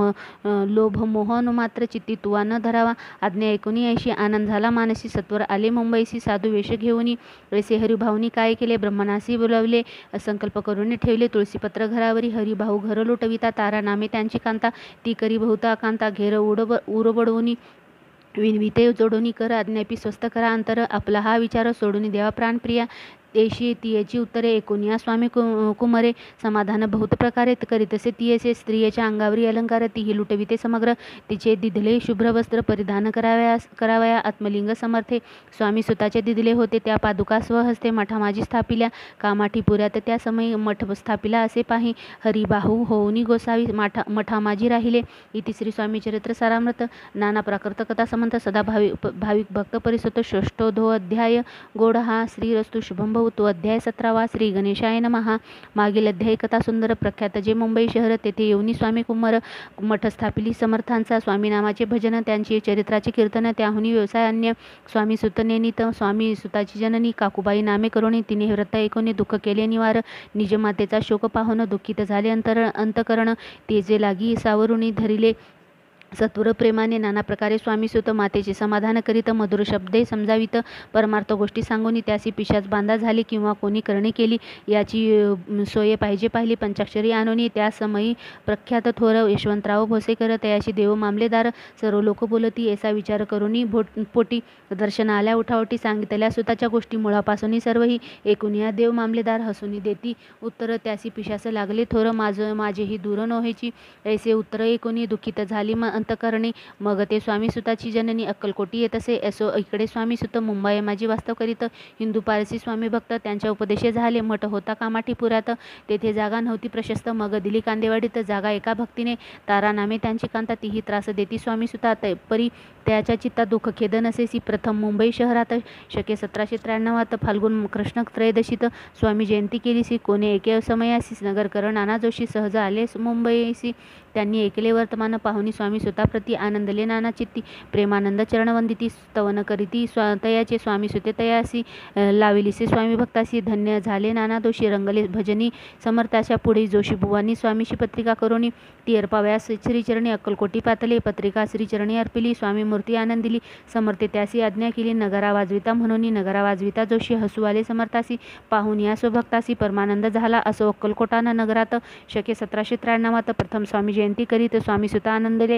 लोभ मोहन मात्र चित्ती तुवा न धरावा. आज्ञा ऐकून ऐशी आनंद झाला मानसी. सत्वर आले मुंबईसी साधू वेश घेऊनी. ऐसे हरिभाऊनी काय केले ब्रह्मणासी बोलावले. संकल्प करून ठेवले तुळशीपत्र घरावरी. हरिभाऊ घर लुटविता तारा नामे त्यांची कांता. ती करी बहुता कांता घेर उरबडवूनी विनविते जोडोनी कर आज्ञापी स्वस्त करा अंतर. आपला हा विचार सोडून देवा प्राणप्रिया. देशी तियेची उत्तरे ऐकून या स्वामी कुमरे. समाधान बहुत प्रकारे करीतसे तियेचे. स्त्रियेच्या अंगावरी अलंकार तीही लुटविते समग्र. तिचे दिदले शुभ्र वस्त्र परिधान करावया आत्मलिंग समर्थे. स्वामी सुताचे दिदले होते त्या पादुका स्वहस्ते मठामाजी स्थापिल्या. कामाठी पुऱ्यात त्या समयी मठ स्थापिला असे पाही. हरिबाहू होऊनी गोसावी मठामाजी राहिले. इति श्री स्वामी चरित्र सारामृत नाना प्राकृत कथा समंत सदा भाविक भक्त परिसुत षष्ठोधो अध्याय गोड हा. श्रीरस्तु शुभम तो अध्याय 17वा. श्री गणेशाय नमः. मागील अध्याय कथा सुंदर प्रख्यात जे मुंबई शहर. तेथे येऊनी स्वामी कुमार मठ स्थापिली समर्थांचा. स्वामी नामाचे भजन त्यांची चरित्राचे कीर्तन. त्याहुनी व्यवसाय अन्य. स्वामी सुतनेनित स्वामी सुताची जननी काकूबाई नामे करुणी. तिने व्रत ऐकून दुःख केले निवार. निजमातेचा शोक पाहून दुःखित झाले अंतकरण. ते जे लागी सावरुणी धरिले सत्वर प्रेमाने नाना प्रकारे स्वामी सुत मातेचे समाधान करीत. मधुर शब्दे समजावित परमार्थ गोष्टी सांगून त्यासी पिशाच बांधा झाली किंवा कोणी करणे केली याची सोय पाहिली. पंचाक्षरी आणून त्या समयी प्रख्यात थोर यशवंतराव भोसेकर तयाशी देव मामलेदार सर्व लोक बोलती. ऐसा विचार करूनी पोटी दर्शन आल्या उठावटी सांगितल्या सुताच्या गोष्टी मुळापासून सर्वही. ऐकून या देव मामलेदार हसून देती उत्तर. त्यासी पिशाच लागले थोर माझेही दूर नोहेची. ऐसे उत्तर ऐकून दुःखित झाली अंतकरणे. मग ते स्वामी सुताची जननी अक्कलकोटी येत असे. असो इकडे स्वामी सुत मुंबई माझी वास्तव करीत. हिंदू पारसी स्वामी भक्त त्यांच्या उपदेशे झाले. मठ होता कामाठीपुरात. तेथे जागा नव्हती प्रशस्त. मग दिली कांदेवाडीत जागा एका भक्तीने. तारा नामे त्यांची कांता. तीही त्रास देती स्वामी सुतात. परी त्याच्या चित्तात दुःख खेद नसेसी. प्रथम मुंबई शहरात शके 1793 फाल्गुन कृष्ण त्रयोदशीत स्वामी जयंती केलीसी. कोणे एके समयासी नगरकर नाना जोशी सहज आले मुंबईसी. त्यांनी ऐकले वर्तमान पाहुनी स्वामी सुताप्रती आनंदले नाना चित्ती. प्रेमानंद चरणवंदिती स्तवन करीती तयाचे. स्वामी सुते तयासी लाविलीसे स्वामी भक्तासी. धन्य झाले नाना दोषी रंगले भजनी समर्थाच्या पुढे. जोशी बुवांनी स्वामीशी पत्रिका करोनी ती अर्पाव्यास श्रीचरणी अक्कलकोटी पातले. पत्रिका श्रीचरणी अर्पिली. स्वामी मूर्ती आनंदिली. समर्थे त्यासी आज्ञा केली नगरा वाजविता म्हणून. नगरा वाजविता जोशी हसू आले समर्थासी. पाहून या स्वभक्तासी परमानंद झाला. असो अक्कलकोटाना नगरात शके 1793 प्रथम स्वामी जयंती करीत स्वामी सुता आनंदले.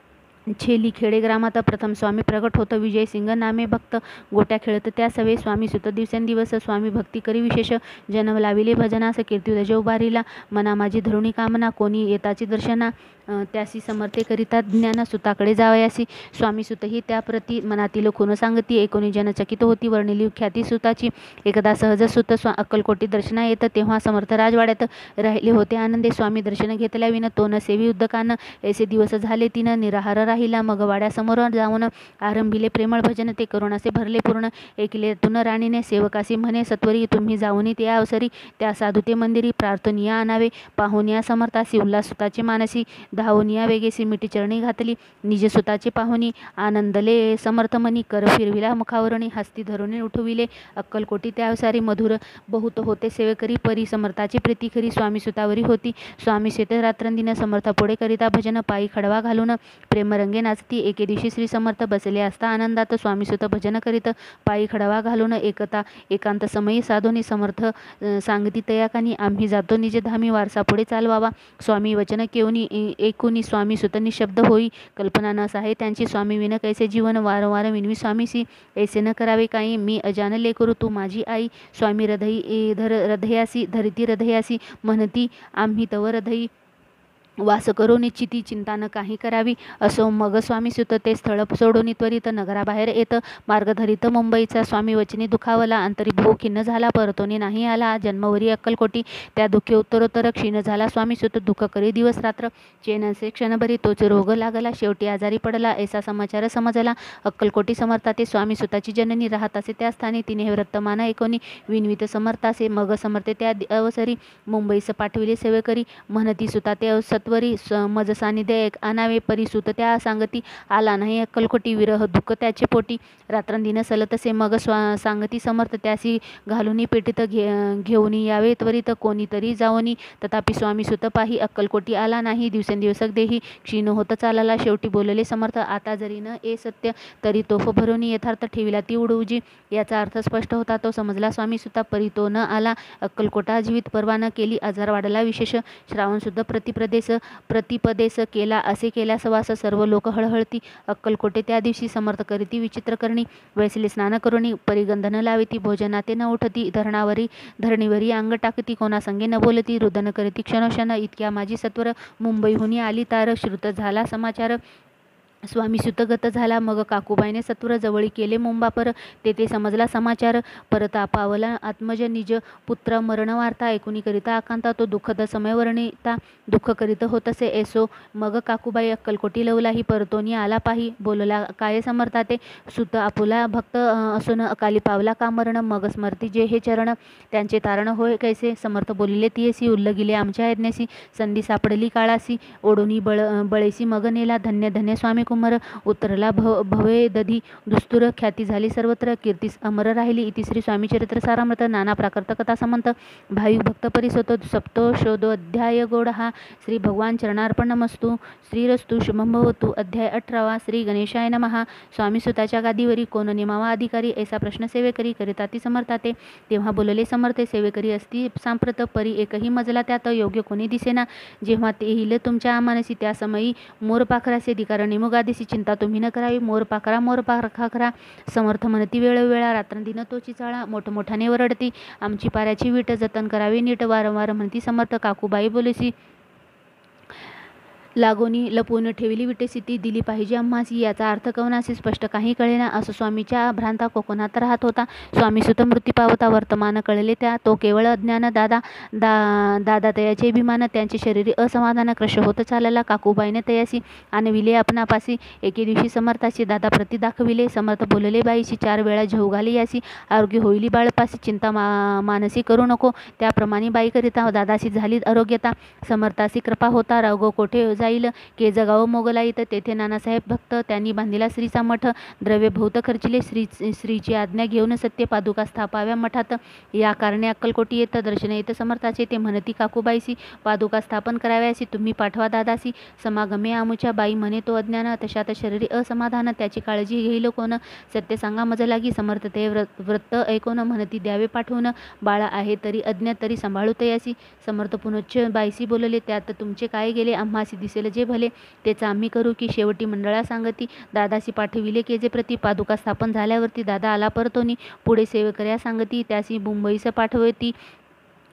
छेली खेडे ग्रामात प्रथम स्वामी प्रगट होत. विजय सिंग नामे भक्त गोट्या खेळत त्या सवे. स्वामी सुत दिवसेंदिवस स्वामी भक्ती करी विशेष. जन्म लाविले भजनास कीर्ती उदय उभारिला. मना माझी धरुणी कामना कोणी येताची दर्शना. त्यासी समर्थे करिता ज्ञानसुताकडे जावयासी. स्वामीसुतही त्याप्रती मनातील खूण सांगती. एकोणी जन चकित होती वर्णिली ख्याती सुताची. एकदा सहज सुत अक्कलकोटी दर्शना येत, तेव्हा समर्थ राजवाड्यात राहिले होते आनंदे. स्वामी दर्शन घेतल्या विन तो न सेवी उद्दकान. ऐसे दिवस झाले तिनं निराहार राहिला. मग वाड्यासमोर जाऊन आरंभिले प्रेमळ भजन. ते करुणासे भरले पूर्ण. ऐकले तुन राणीने सेवकासी म्हणे सत्वरी, तुम्ही जाऊनी ते अवसरी त्या साधुते मंदिरी. प्रार्थनिया आणावे पाहुनिया समर्थासी. उल्हास सुताचे मानसी धावनिया वेगेसी. मिठी चरणी घातली निज सुताचे पाहुनी. आनंदले समर्थमनी. कर फिरविला मुखावरणी. हस्ती धरुणी उठविले अक्कलकोटी त्या अवसारी. मधुर बहुत होते सेवेकरी. परी समर्थाची प्रीती खरी स्वामी सुतावरी होती. स्वामी शेत रात्रंदिन समर्थ पुढे करिता भजन. पायी खडवा घालून प्रेमरंगे नाचती. एके दिवशी श्री समर्थ बसले असता आनंदात. स्वामी सुत भजन करीत पायी खडवा घालून. एकांत समयी साधोनी समर्थ सांगती तयाकानी. आम्ही जातो निज धामी वारसा पुढे चालवावा. स्वामी वचन केवनी ऐकुनी स्वामी सुत निशब्द होई. कल्पना न साहे त्यांची. स्वामी विन कैसे जीवन वारंवार विनवी स्वामीसी. ऐसे न करावे काही मी अजान लेकरू तू माझी आई. स्वामी हृदयासी धरिती हृदयासी म्हणती आम्ही तव हृदयी वास करू निश्चिती. चिंता न काही करावी. असो मग स्वामी सुत ते स्थळ सोडून त्वरित नगराबाहेर येत. मार्ग धरित मुंबईचा. स्वामी वचनी दुखावला. अंतरी भू खिन्न झाला. परतोनी नाही आला. जन्मवरी अक्कलकोटी त्या दुःखे उत्तरोत्तर क्षीण झाला. स्वामी सुत दुःख करी दिवस रात्र. चेनसे क्षणभरी तोच रोग लागला. शेवटी आजारी पडला. ऐसा समाचार समजला अक्कलकोटी समर्थाते. स्वामी सुताची जननी राहत असे त्या स्थानी. तिने हे वर्तमान ऐकोनी विनवित समर्थासे. मग समर्थे त्या अवसरी मुंबईस पाठविले सेवेकरी. म्हणती सुता ते त्वरी मज सानिध्य आणावे. परिसुत त्या सांगती आला नाही अक्कलकोटी. विरह दुःख त्याचे पोटी रात्रंदिन सलतसे. मग सांगती समर्थ त्यासी घालूनी पेटीत घेऊन यावे त्वरित कोणीतरी जाऊनी. तथापि स्वामी सुत पाही अक्कलकोटी आला नाही. दिवसेंदिवस देही क्षीण होत चालला. शेवटी बोलले समर्थ आता जरी न ए सत्य तरी तोफ भरून यथार्थ ठेविला ती उडूजी. याचा अर्थ स्पष्ट होता तो समजला स्वामी सुता. परी तो न आला अक्कलकोटा. जीवित परवा न केली. आजार वाढला विशेष. श्रावण शुद्ध प्रतिपदेस केला. असे केल्यास वास सर्व लोक हळहळती. अक्कलकोटे त्या दिवशी समर्थ करीती विचित्र करणी. वैसले स्नान करुणी परिगंधन लाविती. भोजनाते न उठती. धरणीवरी अंग टाकती. कोणासंगे न बोलती. रुदन करीती क्षणोक्षण. इतक्या माझी सत्वर मुंबईहून आली तार. श्रुत झाला समाचार स्वामी सुतगत झाला. मग काकूबाईने सत्वर जवळी केले मुंबापर. तेथे समजला समाचार. परतापावला आत्मज निज पुत्र मरण वार्ता. ऐकुनी करिता आकांता तो दुःखद समय वर्णिता. दुःख करीत होतसे ऐसो मग काकूबाई. अक्कलकोटी लवलाही परतोनी आला पाही. बोलला काय समर्थाते. सुत आपुला भक्त असून अकाली पावला का मरण. मग स्मरती जे हे चरण त्यांचे तारण होय कैसे. समर्थ बोलिले तियेसी. उल्लगिले आमच्या यज्ञेसी. संधी सापडली काळासी. ओढुनी बळेसी मग नेला. धन्य धन्य स्वामी कुमार. उतरला भवे दधी दुस्तुर. ख्याती झाली सर्वत्र. कीर्तीस अमर राहिली. इति श्री स्वामी चरित्र सारामृत. नाना प्राकृत कथा समंत. भाविक भक्त परिसोत. सप्तोषोदोध्याय गोड हा. श्री भगवान चरणार्पणमस्तु. श्रीरस्तु शुभं भवतु. अध्याय 18. श्री गणेशाय नमः. स्वामी सुताच्या गादीवरी कोण नेमावा अधिकारी. ऐसा प्रश्न सेवेकरी करिता ती समर्थाते. तेव्हा बोलले समर्थे सेवेकरी असती सांप्रत. परी एकही मजला त्यात योग्य कोणी दिसेना. जेव्हा ते येईल तुमच्या मानसी त्या समयी मोर पाखरासे धिकार निमुगा दिसी. चिंता तुम्ही न करावी. मोर पाखरा खरा. समर्थ म्हणती वेळोवेळा रात्रंदिन तोची चाळा. मोठमोठ्याने वरडती आमची पाऱ्याची वीट. जतन करावी नीट. वारंवार म्हणती समर्थ. काकूबाई बोलसी लागोनी लपवून ठेवली विटेसी. ती दिली पाहिजे आम्हासी. याचा अर्थ कवनासी स्पष्ट काही कळेना. असं स्वामीच्या भ्रांता कोकणात राहत होता. स्वामी सुत मृत्यू पावता. वर्तमान कळले त्या. तो केवळ अज्ञान. दादा तयाचे अभिमान. त्यांचे शरीरी असमाधान. क्रश होत चालला. काकूबाईने तयासी आणविले आपणापासी. एके दिवशी समर्थाशी दादा प्रति दाखविले. समर्थ बोलले बाईशी 4 वेळा झेऊ घाली यासी. आरोग्य होईली बाळपासी. चिंता मानसी करू नको. त्याप्रमाणे बाई करिता दादाशी झाली आरोग्यता. समर्थासी कृपा होता. राघो कोठे जाईल के जगाव मोगलाईत. तेथे नानासाहेब भक्त त्यांनी बांधिला श्रीचा मठ. द्रव्य बहुत खर्चिले. श्रीची आज्ञा घेऊन सत्य पादुका स्थापाव्या मठात. या कारणे अक्कलकोटी येत दर्शन येत समर्थाचे. ते म्हणती काकूबाईसी पादुका स्थापन कराव्यासी. तुम्ही पाठवा दादासी. समागमे आमुच्या. बाई म्हणे तो अज्ञान. तशात शरीरी असमाधान. त्याची काळजी घेईल कोण. सत्य सांगा मज लागी. समर्थ ते व्रत ऐकोन म्हणती द्यावे पाठवून. बाळ आहे तरी अज्ञ तरी सांभाळू तयासी. समर्थ पुनच्च बाईसी बोलले त्यात तुमचे काय गेले. आम्हासी दिसेल जे भले तेच आम्ही करू की. शेवटी मंडळा सांगती दादासी पाठविले केजे प्रति. पादुका स्थापन झाल्यावरती दादा आला परतोनी. पुढे सेवेकऱ्या सांगती त्यासी मुंबईस पाठवती.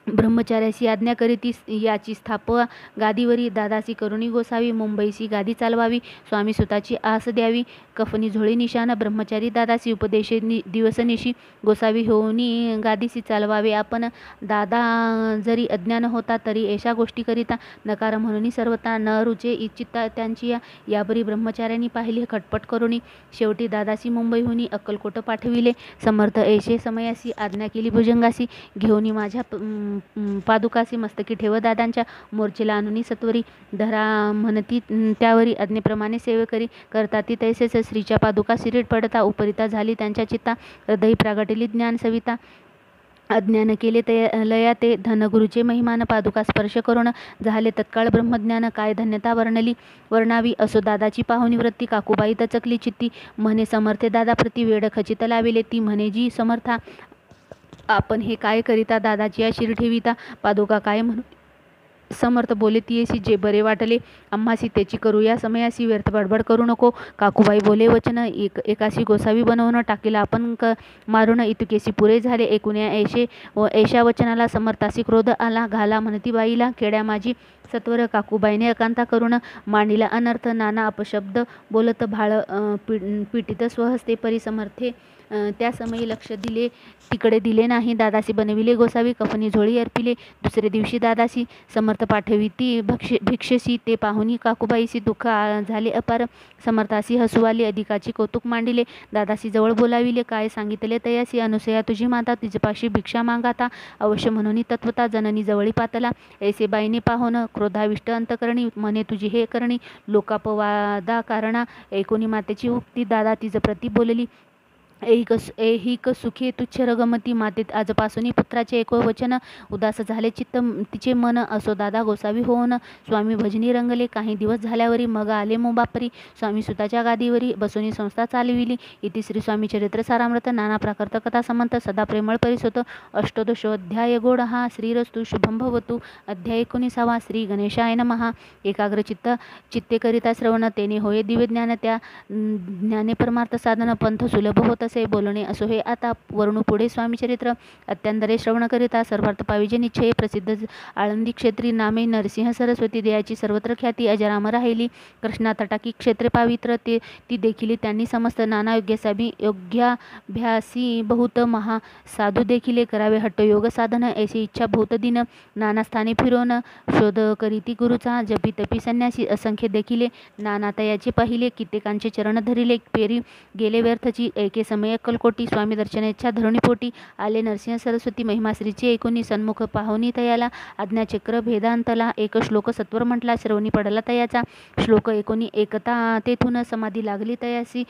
ब्रह्मचार्यासी आज्ञा करीती याची स्थापवा गादीवरी दादासी करुणी गोसावी मुंबईसी गादी चालवावी स्वामी सुताची आस द्यावी कफनी झोळी निशान ब्रह्मचारी दादासी उपदेशे दिवसनिशी गोसावी होऊनी गादीसी चालवावे. आपण दादा जरी अज्ञान होता तरी अशा गोष्टी करिता नकार म्हणून सर्वता न रुचे इच्छिता त्यांची याबरी ब्रह्मचार्यांनी पाहिले खटपट करुणी शेवटी दादासी मुंबईहून अक्कलकोट पाठविले. समर्थ ऐशे समयासी आज्ञा केली भुजंगासी घेऊनी माझ्या पादुकासी मस्तकी ठेव दादांच्या मोर्चेला आणूनी सत्वरी धरा म्हणती त्यावरी आज्ञेप्रमाणे सेवेकरी करता ती तैसेच श्रीच्या पादुका सिरीट पडता उपरिता झाली त्यांच्या चित्ता हृदयी प्रागटेली ज्ञान सविता अज्ञान केले ते लया ते धनगुरुचे महिमान पादुका स्पर्श करून झाले तत्काळ ब्रह्मज्ञान काय धन्यता वर्णावी असो दादाची पाहुणी वृत्ती काकूबाई तचकली चित्ती म्हणे समर्थे दादा प्रति वेड खचित लाविले ती म्हणे जी समर्था आपण हे काय करिता दादाची या शिर ठेविता पादुका काय म्हणून समर्थ बोले तियेसी जे बरे वाटले आम्हासी त्याची करू या समयासी व्यर्थ बडबड करू नको. काकूबाई बोले वचन एकासी गोसावी बनवून टाकीला आपण मारून इतकेसी पुरे झाले. एकूण्या ऐशा वचनाला समर्थासी क्रोध आला घाला म्हणती बाईला खेड्या माझी सत्वर काकूबाईने एकांता करून मांडीला अनर्थ नाना अपशब्द बोलत भाळ पिटीत स्वहस्ते परिसमर्थे त्या समयी लक्ष दिले तिकडे दिले नाही. दादासी बनविले गोसावी कफनी झोळी अर्पिले. दुसरे दिवशी दादासी समर्थ पाठविती भिक्षसी ते पाहुनी काकूबाईसी दुःख झाले अपार. समर्थासी हसू आले अधिकाची कौतुक मांडिले. दादासी जवळ बोलाविले काय सांगितले तयासी अनुसया तुझी माता तिजपाशी भिक्षा मागाता अवश्य म्हणून तत्वता जननी जवळी पातला. ऐसे बाईने पाहोन क्रोधाविष्ट अंतकरणी म्हणे तुझी हे करणी लोकापवादा कारणा ऐकोनी मातेची उक्ती दादा तिज प्रति बोलली ऐहिक सुखे तुच्छ रगमती मातेत आजपासून पुत्राचे एको वचन उदास झाले चित्त तिचे मन असो दादा गोसावी होऊन स्वामी भजनी रंगले. काही दिवस झाल्यावरी मग आले मोबापरी स्वामी सुताच्या गादीवरी बसवणी संस्था चालविली. इति श्री स्वामी चरित्र सारामृत नाना प्राकृत कथा समंत सदा प्रेमळ परिसोत अष्टोदशोऽध्याय गोड हा श्रीरस्तु शुभं भवतु. अध्याय 19 श्री गणेशाय नमः. एकाग्र चित्ते करिता श्रवण तेने होय दिव्य ज्ञान त्या ज्ञाने परमार्थ साधन पंथ सुलभ होत असे बोलणे असो हे आता वर्णू पुढे स्वामी चरित्र अत्यंतरे श्रवण करिता सर्वार्थ पाविजे निश्चय प्रसिद्ध आळंदी क्षेत्री नामे नरसिंह सरस्वती देयाची सर्वत्र ख्याती अजराम राहिली. कृष्णा तटाकी क्षेत्रे पावित्र ती देखील त्यांनी समस्त नाना योग्याभ्यासी बहुत महा साधू देखील करावे हट्टयोग साधन ऐसी इच्छा बहुत दिन नाना स्थाने फिरोन शोध करीती गुरुचा जपी तपी संन्यासी असंख्य देखील नाना तयाचे पाहिले कित्येकांचे चरण धरिले पेरी गेले व्यर्थची एके समय अक्कलकोटी स्वामी दर्शनाच्या धरणीपोटी आले नरसिंह सरस्वती महिमाश्रीचे एकोणी सन्मुख पाहुनी तयाला आज्ञाचक्र भेदांतला एक श्लोक सत्वर म्हटला श्रवणी पडला तयाचा श्लोक एकोणी एकता तेथून समाधी लागली तयासी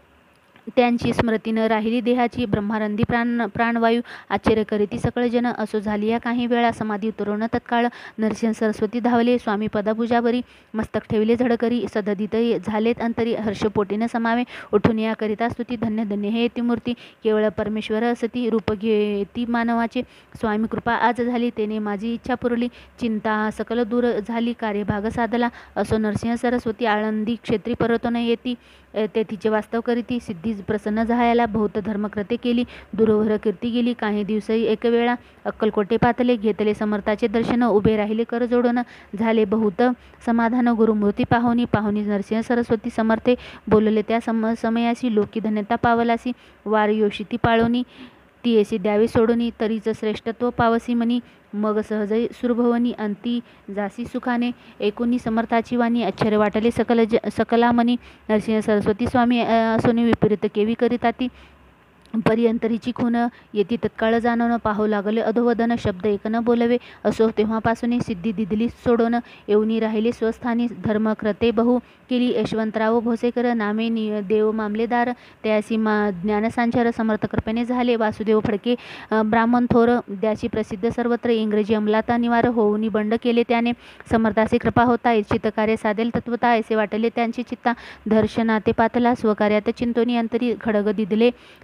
त्यांची स्मृती न राहिली देहाची ब्रह्मानंदी प्राणवायू आश्चर्य करीती सकळ जन असो झाली या काही वेळा समाधी उतरवून तत्काळ नरसिंह सरस्वती धावले स्वामी पदाभुजावरी मस्तक ठेवले झडकरी सददित झालेत अंतरी हर्षपोटीनं समावे उठून या करिता स्तुती धन्य धन्य हे ती मूर्ती केवळ परमेश्वर असती रूप घेती मानवाचे स्वामी कृपा आज झाली तेने माझी इच्छा पुरली चिंता सकल दूर झाली कार्यभाग साधला असो नरसिंह सरस्वती आळंदी क्षेत्री परतोन येती तेथीचे वास्तव करीती सिद्धी प्रसन्न झायाला बहुत धर्मकृते केली दुर्वहर कीर्ती गेली. काही दिवसही एक वेळा अक्कलकोटे पातले घेतले समर्थाचे दर्शन उभे राहिले कर जोडून झाले बहुत समाधान गुरुमूर्ती पाहुनी नरसिंह सरस्वती समर्थे बोलले त्या समयासी लोकी धन्यता पावलासी वार योषिती पाळोनी ती ऐसी द्यावी सोडूनी तरीच श्रेष्ठत्व पावसी मनी मग सहजय सुरभवनी अंती जासी सुखाने एकोणी समर्थाची वाणी आश्चर्य वाटले सकलामनी नरसिंह सरस्वती स्वामी असोनी विपरीत केवी करिता ती पर्यंतरीची खून येती तत्काळ जाणवणं पाहू लागले अधोवदन शब्द एक न बोलवे असो तेव्हापासून सिद्धी दिदली सोडून येऊनी राहिले स्वस्थानी धर्मक्रते बहु केली यशवंतराव भोसेकर नामे देव मामलेदार त्यासी ज्ञानसांचार समर्थ कृपेने झाले. वासुदेव फडके ब्राह्मण थोर द्याची प्रसिद्ध सर्वत्र इंग्रजी अंमलाता निवार होऊनी बंड केले त्याने समर्थाचे कृपा होता इच्छित कार्य साधेल तत्वता ऐसे वाटले त्यांची चित्ता दर्शनाते पातला स्वकार्यात चिंतोनी अंतरी खडग दिदले श्रीच्या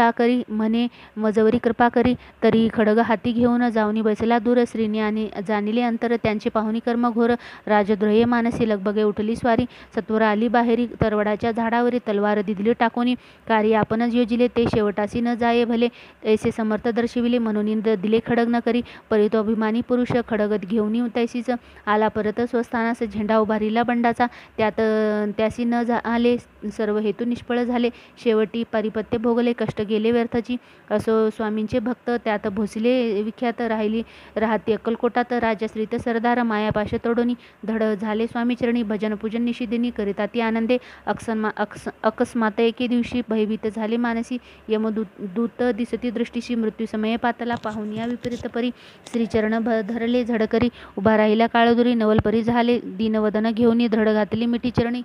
ता करी म्हणे मजवरी कृपा करी. तरी खडग हाती घेऊन जाऊनी बैसला दूर. श्रीनी आणि जाणिले अंतर त्यांचे पाहुणी कर्म घोर. राजद्रोही मानसी लगबगे उठली स्वारी. सत्वर आली बाहेरी तरवडाच्या झाडावरी. तलवार दिदली टाकोनी कार्य आपणच योजिले ते शेवटासी न जाये भले. ऐसे समर्थ दर्शविले म्हणून दिले खडग न करी. परी तो अभिमानी पुरुष खडग घेऊनी तैसीच आला परत स्वस्थानास. झेंडा उभारिला बंडाचा त्यासी न आले सर्व हेतू निष्फळ झाले. शेवटी पारिपत्य भोगले कष्ट गेले व्यर्थची. असो स्वामींचे भक्त त्यात भोसले विख्यात. राहती अक्कलकोटात राजश्रीत सरदार. मायापाश तोडोनी धड झाले स्वामीचरणी. भजन पूजन निषिदिनी करिता ती आनंदे. अकस्मात एके दिवशी भयभीत झाले मानसी. यमदूत दिसती दृष्टीशी. मृत्यू समय पातला पाहून या विपरीत परी. श्रीचरण धरले झडकरी. उभा राहिला काळदुरी. नवलपरी झाले दीनवदन घेऊनी. धड घातली मिठी चरणी.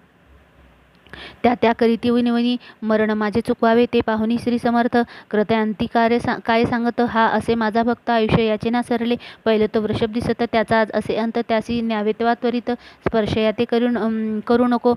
त्या करीती विनवनी मरण माझे चुकवावे ते पाहुनी श्री समर्थ. कृत्यांती काय सांगत हा असे माझा भक्त. आयुष्य याचे ना सरले. पहिले तो वृषभ दिसत त्याचा आज असे अंत. त्यासी न्यावे तेव्हा त्वरित स्पर्श या ते करू नको.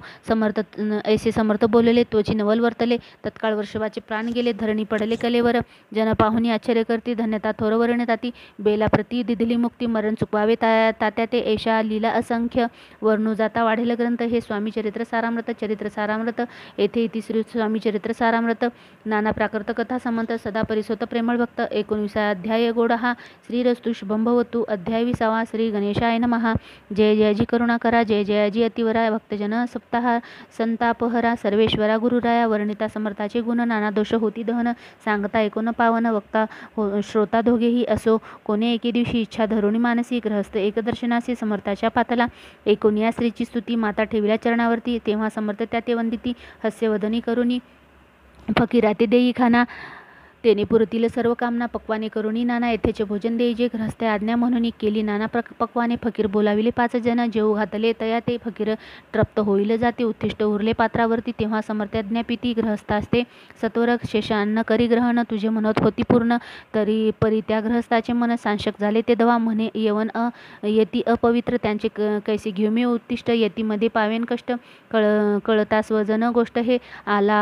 ऐसे समर्थ बोलले तोची नवल वर्तले. तत्काळ वृषभाचे प्राण गेले. धरणी पडले कलेवर. जन पाहुनी आश्चर्य करती. धन्यता थोर वर्णे ताती. बेला प्रती दिधली मुक्ती. मरण चुकवावे तात्या ते. ऐशा लीला असंख्य वर्णू जाता वाढेल ग्रंथ. हे स्वामी चरित्र सारामृत. चरित्र सारामृत येथे इति श्री स्वामी चरित्र सारामृत. नाना प्राकृत कथा समंत सदा परिसोत प्रेमळ भक्त. 19 अध्याय गोड हा. श्रीरस्तु शुभम भवतु. अध्याय 20. श्री गणेशाय नमः. जय जयाजी करुणाकरा. जय जयाजी अतिवरा. भक्तजन सप्ताह संतापहरा. सर्वेश्वरा गुरुराया. वर्णिता समर्थाचे गुण. नाना दोष होती दहन. सांगता ऐकून पावन. वक्ता श्रोता दोघेही. असो कोणे एके दिवशी इच्छा धरुणी मानसी. ग्रहस्थ एक दर्शनासी समर्थाच्या पातला. ऐकून या स्त्रीची स्तुती. माता ठेविल्या चरणावरती. तेव्हा समर्थ त्या ते वंदिती. हास्यवदनी करुणी फकीरा ते देई खाना. तेने पुरतील सर्व कामना. पक्वाने करुणी नाना येथेचे भोजन देईजे. ग्रहस्थे आज्ञा म्हणून केली नाना पक्वाने. फकीर बोलाविले 5 जण. जेऊ घातले तया ते. फकीर तृप्त होईल जाते. उत्तिष्ठ उरले पात्रावरती. तेव्हा समर्थ आज्ञापिती. ग्रहस्थास्ते सत्वर शेषान्न करी ग्रहण. तुझे म्हणत होती पूर्ण. तरी परी त्या ग्रहस्थाचे मन सांशक झाले ते दवा. म्हणे यवन यती अपवित्र. त्यांचे कैसे घेऊ मी उत्तिष्ट. यतीमध्ये पावेन कष्ट. कळता स्वजन गोष्ट हे आला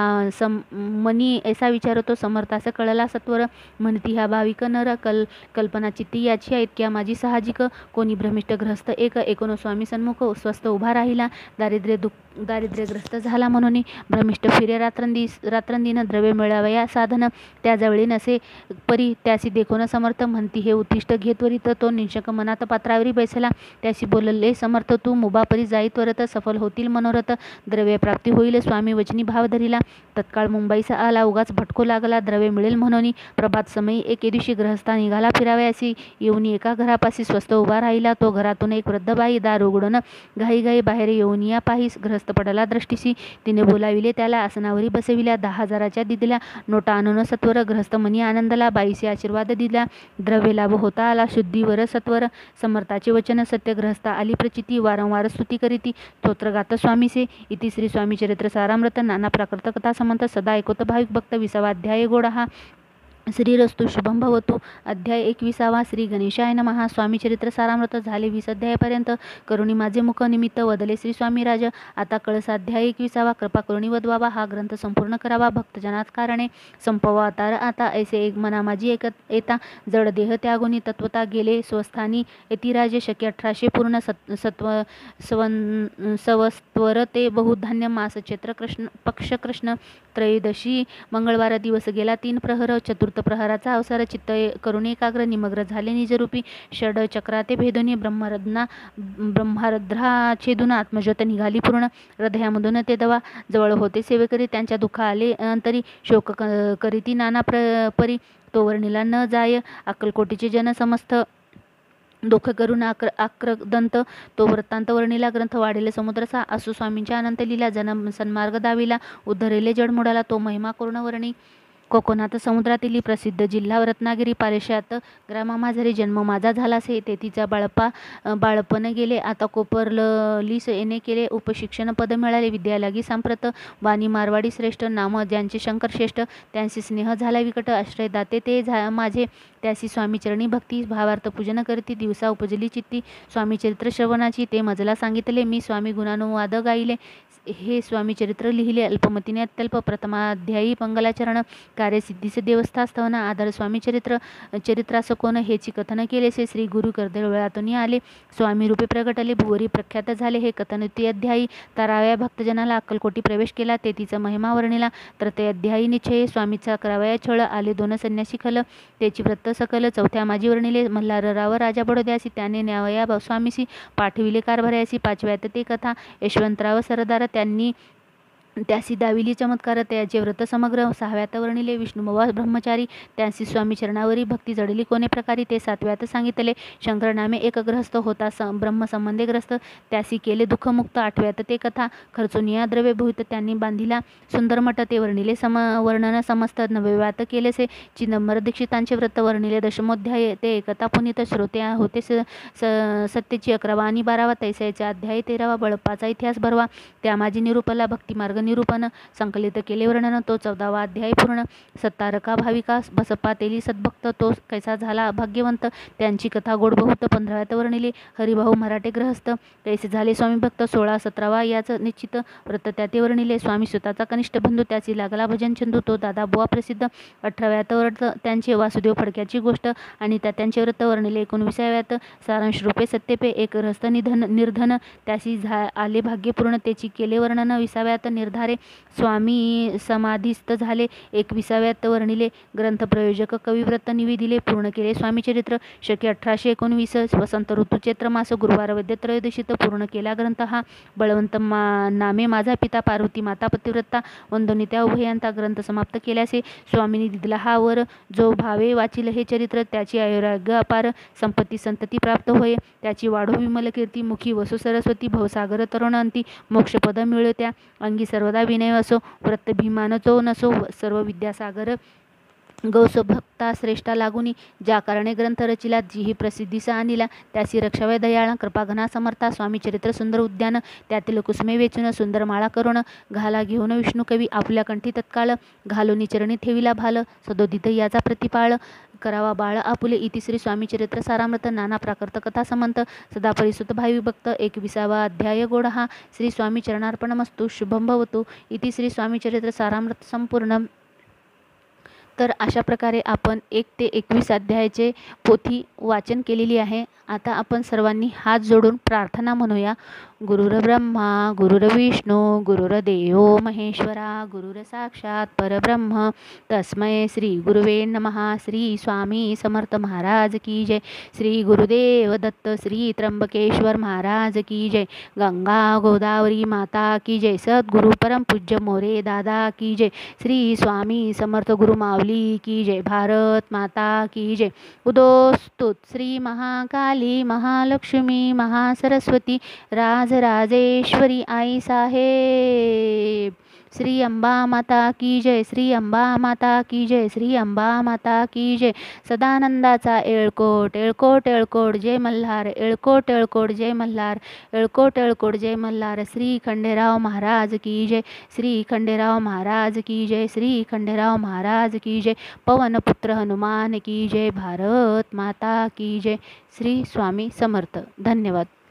मनी. ऐसा विचारतो समर्थास कळला सत्वर. म्हणती ह्या भाविक नर कल्पना चित्ती याची इतक्या माझी साहजिक. कोणी भ्रमिष्ट ग्रहस्थ एक. एकूण स्वामी सन्मुख स्वस्थ उभा राहिला. दारिद्र्यग्रस्त झाला म्हणून भ्रमिष्ट फिरे रात्रंदिन. द्रव्य मिळावया साधन त्याजवळी नसे परी. त्यासी देखून समर्थ म्हणती हे उत्तिष्ठ घे त्वरित. तो निशंक मनात पात्रावरी बैसला. त्यासी बोलले समर्थ तू मुबा परी जाई त्वरत. सफल होतील मनोरथ. द्रव्य प्राप्ती होईल स्वामी वचनी भाव धरिला. तत्काळ मुंबईचा आला. उगाच भटको लागला द्रव्य मिळेल म्हणून. प्रभात समयी एके दिवशी ग्रहस्था निघाला फिरावयासी. येऊन एका घरापाशी स्वस्त उभा राहिला. तो घरातून एक वृद्ध बाई दार उघडून घाई बाहेर येऊन या पाहीस. ग्रहस्थ पडला दृष्टीसी. तिने बोलाविले त्याला. आसनावरी बसविल्या. 10,000च्या दिदिल्या नोटा आणून सत्वर. ग्रहस्थ मनी आनंदला. बाईसे आशीर्वाद दिला. द्रव्य लाभ होता आला. शुद्धीवर सत्वर. समर्थाचे वचन सत्य. ग्रहस्था आली प्रचिती. वारंवार स्तुती करीती. स्तोत्रगात स्वामीसे. इति श्री स्वामी चरित्र सारामृत. नाना प्राकृत कथा समंत सदा ऐकत भाविक भक्त. 20 अध्याय गोड हा. श्रीरस्तु शुभम भवतु. अध्याय 21. श्री गणेशाय नमः. स्वामी चरित्र सारामृत. झाले 20 अध्यायापर्यंत. करुणी माझे मुख निमित्त वदले श्री स्वामी राज. आता कळसाध्याय 21. कृपा करुणी वदवावा. हा ग्रंथ संपूर्ण करावा. भक्तजनात कारणे संपवा आता. ऐसे एक मना माझी येता. जड देह त्यागुनी तत्वता गेले स्वस्थानी. यतिराजे शक्य 1800 पूर्ण. सवस्त्वर ते बहुधान्य मास. चैत्र पक्ष कृष्ण त्रयोदशी मंगळवार दिवस गेला. 3 प्रहर. चतुर्थ प्रहराचा अवसर. चित्त करुणी एकाग्र निमग्र झाले निजरूपी. षड चक्राते भेदुनी ब्रह्मारध्रा छेदून आत्मज्योत निघाली पूर्ण. हृदयामधून ते दवा जवळ होते सेवेकरी. त्यांच्या दुःख आले अंतरी. शोक करीती नाना परी. तो वर्णिला न जाय. अक्कलकोटीचे जन समस्त दुःख करून आक्रदंत. तो वृत्तांत वर्णिला. ग्रंथ वाढेल समुद्रसा. असो स्वामींच्या अनंत लीला. जन सन्मार्ग दाविला. उद्धरेले जडमुडाला. तो महिमा करुण वर्णी. कोकणात समुद्रातील प्रसिद्ध जिल्हा रत्नागिरी. पारेशात ग्रामामाझरी जन्म माझा झालासे. तेथीचा बाळपण गेले. आता कोपरलीस येणे केले. उपशिक्षण पद मिळाले. विद्या लागी सांप्रत. वाणी मारवाडी श्रेष्ठ. नाम ज्यांचे शंकर श्रेष्ठ. त्यांशी स्नेह झाला विकट. आश्रय दाते ते माझे. त्यासी स्वामी चरणी भक्ती. भावार्थ पूजन करती. दिवसा उपजली चित्ती. स्वामी चरित्र श्रवणाची. ते मजला सांगितले मी. स्वामी गुणानुवाद गायले. हे स्वामी चरित्र लिहिले अल्पमतीने अत्यल्प. प्रथमाध्यायी मंगलाचरण कार्यसिद्धीचे देवस्थास्थान आदर स्वामी चरित्रास कोण हेची कथन केलेसे. श्री गुरु कर्दळ वेळातून आले स्वामी रूपे प्रगटले भुवरी प्रख्यात झाले. हे कथन ते अध्यायी ताराव्या भक्तजनाला अक्कलकोटी प्रवेश केला ते तिचा महिमा वर्णिला. तर ते अध्यायी निश्चय स्वामीचा करावया छळ आले दोन संन्यासी खल त्याची व्रत सकल. चौथ्या माझी वर्णिले मल्हारराव राजा बडोद्यासी त्याने न्यावया स्वामीसी पाठविले कारभार्यासी. पाचव्यात ते कथा यशवंतराव सरदार त्यांनी त्यासी दाविली चमत्कार त्याचे व्रत समग्र. सहाव्यात वर्णिले विष्णुमवा ब्रह्मचारी त्यांसी स्वामी चरणावरी भक्ती जडली कोणे प्रकारी ते. सातव्यात सांगितले शंकर नामे एक ग्रहस्थ होता ब्रह्मसंबंधे ग्रस्त त्यासी केले दुःखमुक्त. आठव्यात ते कथा खर्चुनिया द्रव्य भूत त्यांनी बांधिला सुंदर मठ ते वर्णिले वर्णन समस्त. नवव्यात केलेसे चिदंबर दीक्षितांचे व्रत वर्णिले. दशमोध्याय ते कथा पुनीत श्रोते होते सत्यची 11वा आणि 12वा तैसाचा अध्याय 13वा बळप्पाचा इतिहास भरवा त्या माझी निरूपला भक्तिमार्ग निरूपण संकलित केले वर्णन तो 14वा अध्याय पूर्ण. सत्तारका भाविका बसप्पा तेली सद्भक्त तो कैसा झाला भाग्यवंत त्यांची कथा गोड बहुत. 15व्यात वर्णिले हरिभाऊ मराठे ग्रहस्थ कैसे झाले स्वामी भक्त. 16-17वा याच निश्चित व्रत त्याते वर्णिले. स्वामी सुताचा कनिष्ठ बंधू त्याची लागला भजन चंदू तो दादा बुवा प्रसिद्ध. 18व्यात व्रत त्यांचे वासुदेव फडक्याची गोष्ट आणि त्यांचे व्रत वर्णिले. 19व्यात सारांश रूपे सत्यपे एक ग्रहस्थ निर्धन त्यासी आले भाग्यपूर्ण त्याची केले वर्णन. 20व्यात निर्धारे स्वामी समाधीस्थ झाले. 21व्यात वर्णिले ग्रंथ प्रयोजक कविव्रत निवेदिले पूर्ण केले स्वामी चरित्र. शके 1819 वसंत ऋतू चैत्र मास गुरुवार वैद्य त्रयोदशीत पूर्ण केला ग्रंथ हा. बळवंत नामे माझा पिता पार्वती माता पतिव्रता वंदनी त्या उभयांता ग्रंथ समाप्त केल्यासे स्वामींनी दिला हा वर. जो भावे वाचिल हे चरित्र त्याची आयुराग्य अपार संपत्ती संतती प्राप्त होय. त्याची वाढो विमल कीर्ती मुखी वसु सरस्वती भवसागर तरुण अंती मोक्षपद मिळत्या अंगी सर्वदा विनय असो. व्रत भीमान चो नसो सर्व विद्यासागर गौस भक्ता श्रेष्ठा लागुनी ज्या कारणे ग्रंथ रचिला जीही प्रसिद्धीसा आणिला त्यासी रक्षावय दयाळ कृपाघना समर्था. स्वामी चरित्र सुंदर उद्यान त्यातील कुसुमे वेचून सुंदर माळा करून घाला घेऊन विष्णू कवी आपल्या कंठी तत्काळ घालून चरणी ठेविला भाल सदोदित याचा प्रतिपाळ करावा बाळ आपुले. इति श्री स्वामी चरित्र सारामृत नाना प्राकृत कथा समंत सदा परिसुत भावी भक्त. 21वा अध्याय गोड हा. श्री स्वामी चरणार्पणमस्तु शुभम भवतु. इति श्री स्वामी चरित्र सारामृत संपूर्ण. तर अशा प्रकारे आपण 1 ते 21 अध्यायाचे पोथी वाचन केलेली आहे. आता आपण सर्वांनी हात जोडून प्रार्थना म्हणूया. गुरुर ब्रह्मा गुरुर्विष्णू गुरुर्देवो महेश्वरा गुरुर साक्षात परब्रह्म तस्मै श्री गुरुवे नमः. श्री स्वामी समर्थ महाराज की जय. श्री गुरुदेव दत्त श्री त्र्यंबकेश्वर महाराज की जय. गंगा गोदावरी माता की जय. सद्गुरु परम पूज्य मोरे दादा की जय. श्री स्वामी समर्थ गुरु माऊली की जय. भारत माता की जय. उदोस्तुत श्री महाकाली महालक्ष्मी महासरस्वती राजराजेश्वरी आई साहेब. श्री अंबा माता की जय. श्री अंबा माता की जय. श्री अंबा माता की जय. सदानंदाचा येळकोट येळकोट येळकोट जय मल्हार. येळकोट येळकोट जय मल्हार. येळकोट येळकोट जय मल्हार. श्री खंडेराव महाराज की जय. श्री खंडेराव महाराज की जय. श्री खंडेराव महाराज की जय. पवनपुत्र हनुमान की जय. भारत माता की जय. श्री स्वामी समर्थ. धन्यवाद.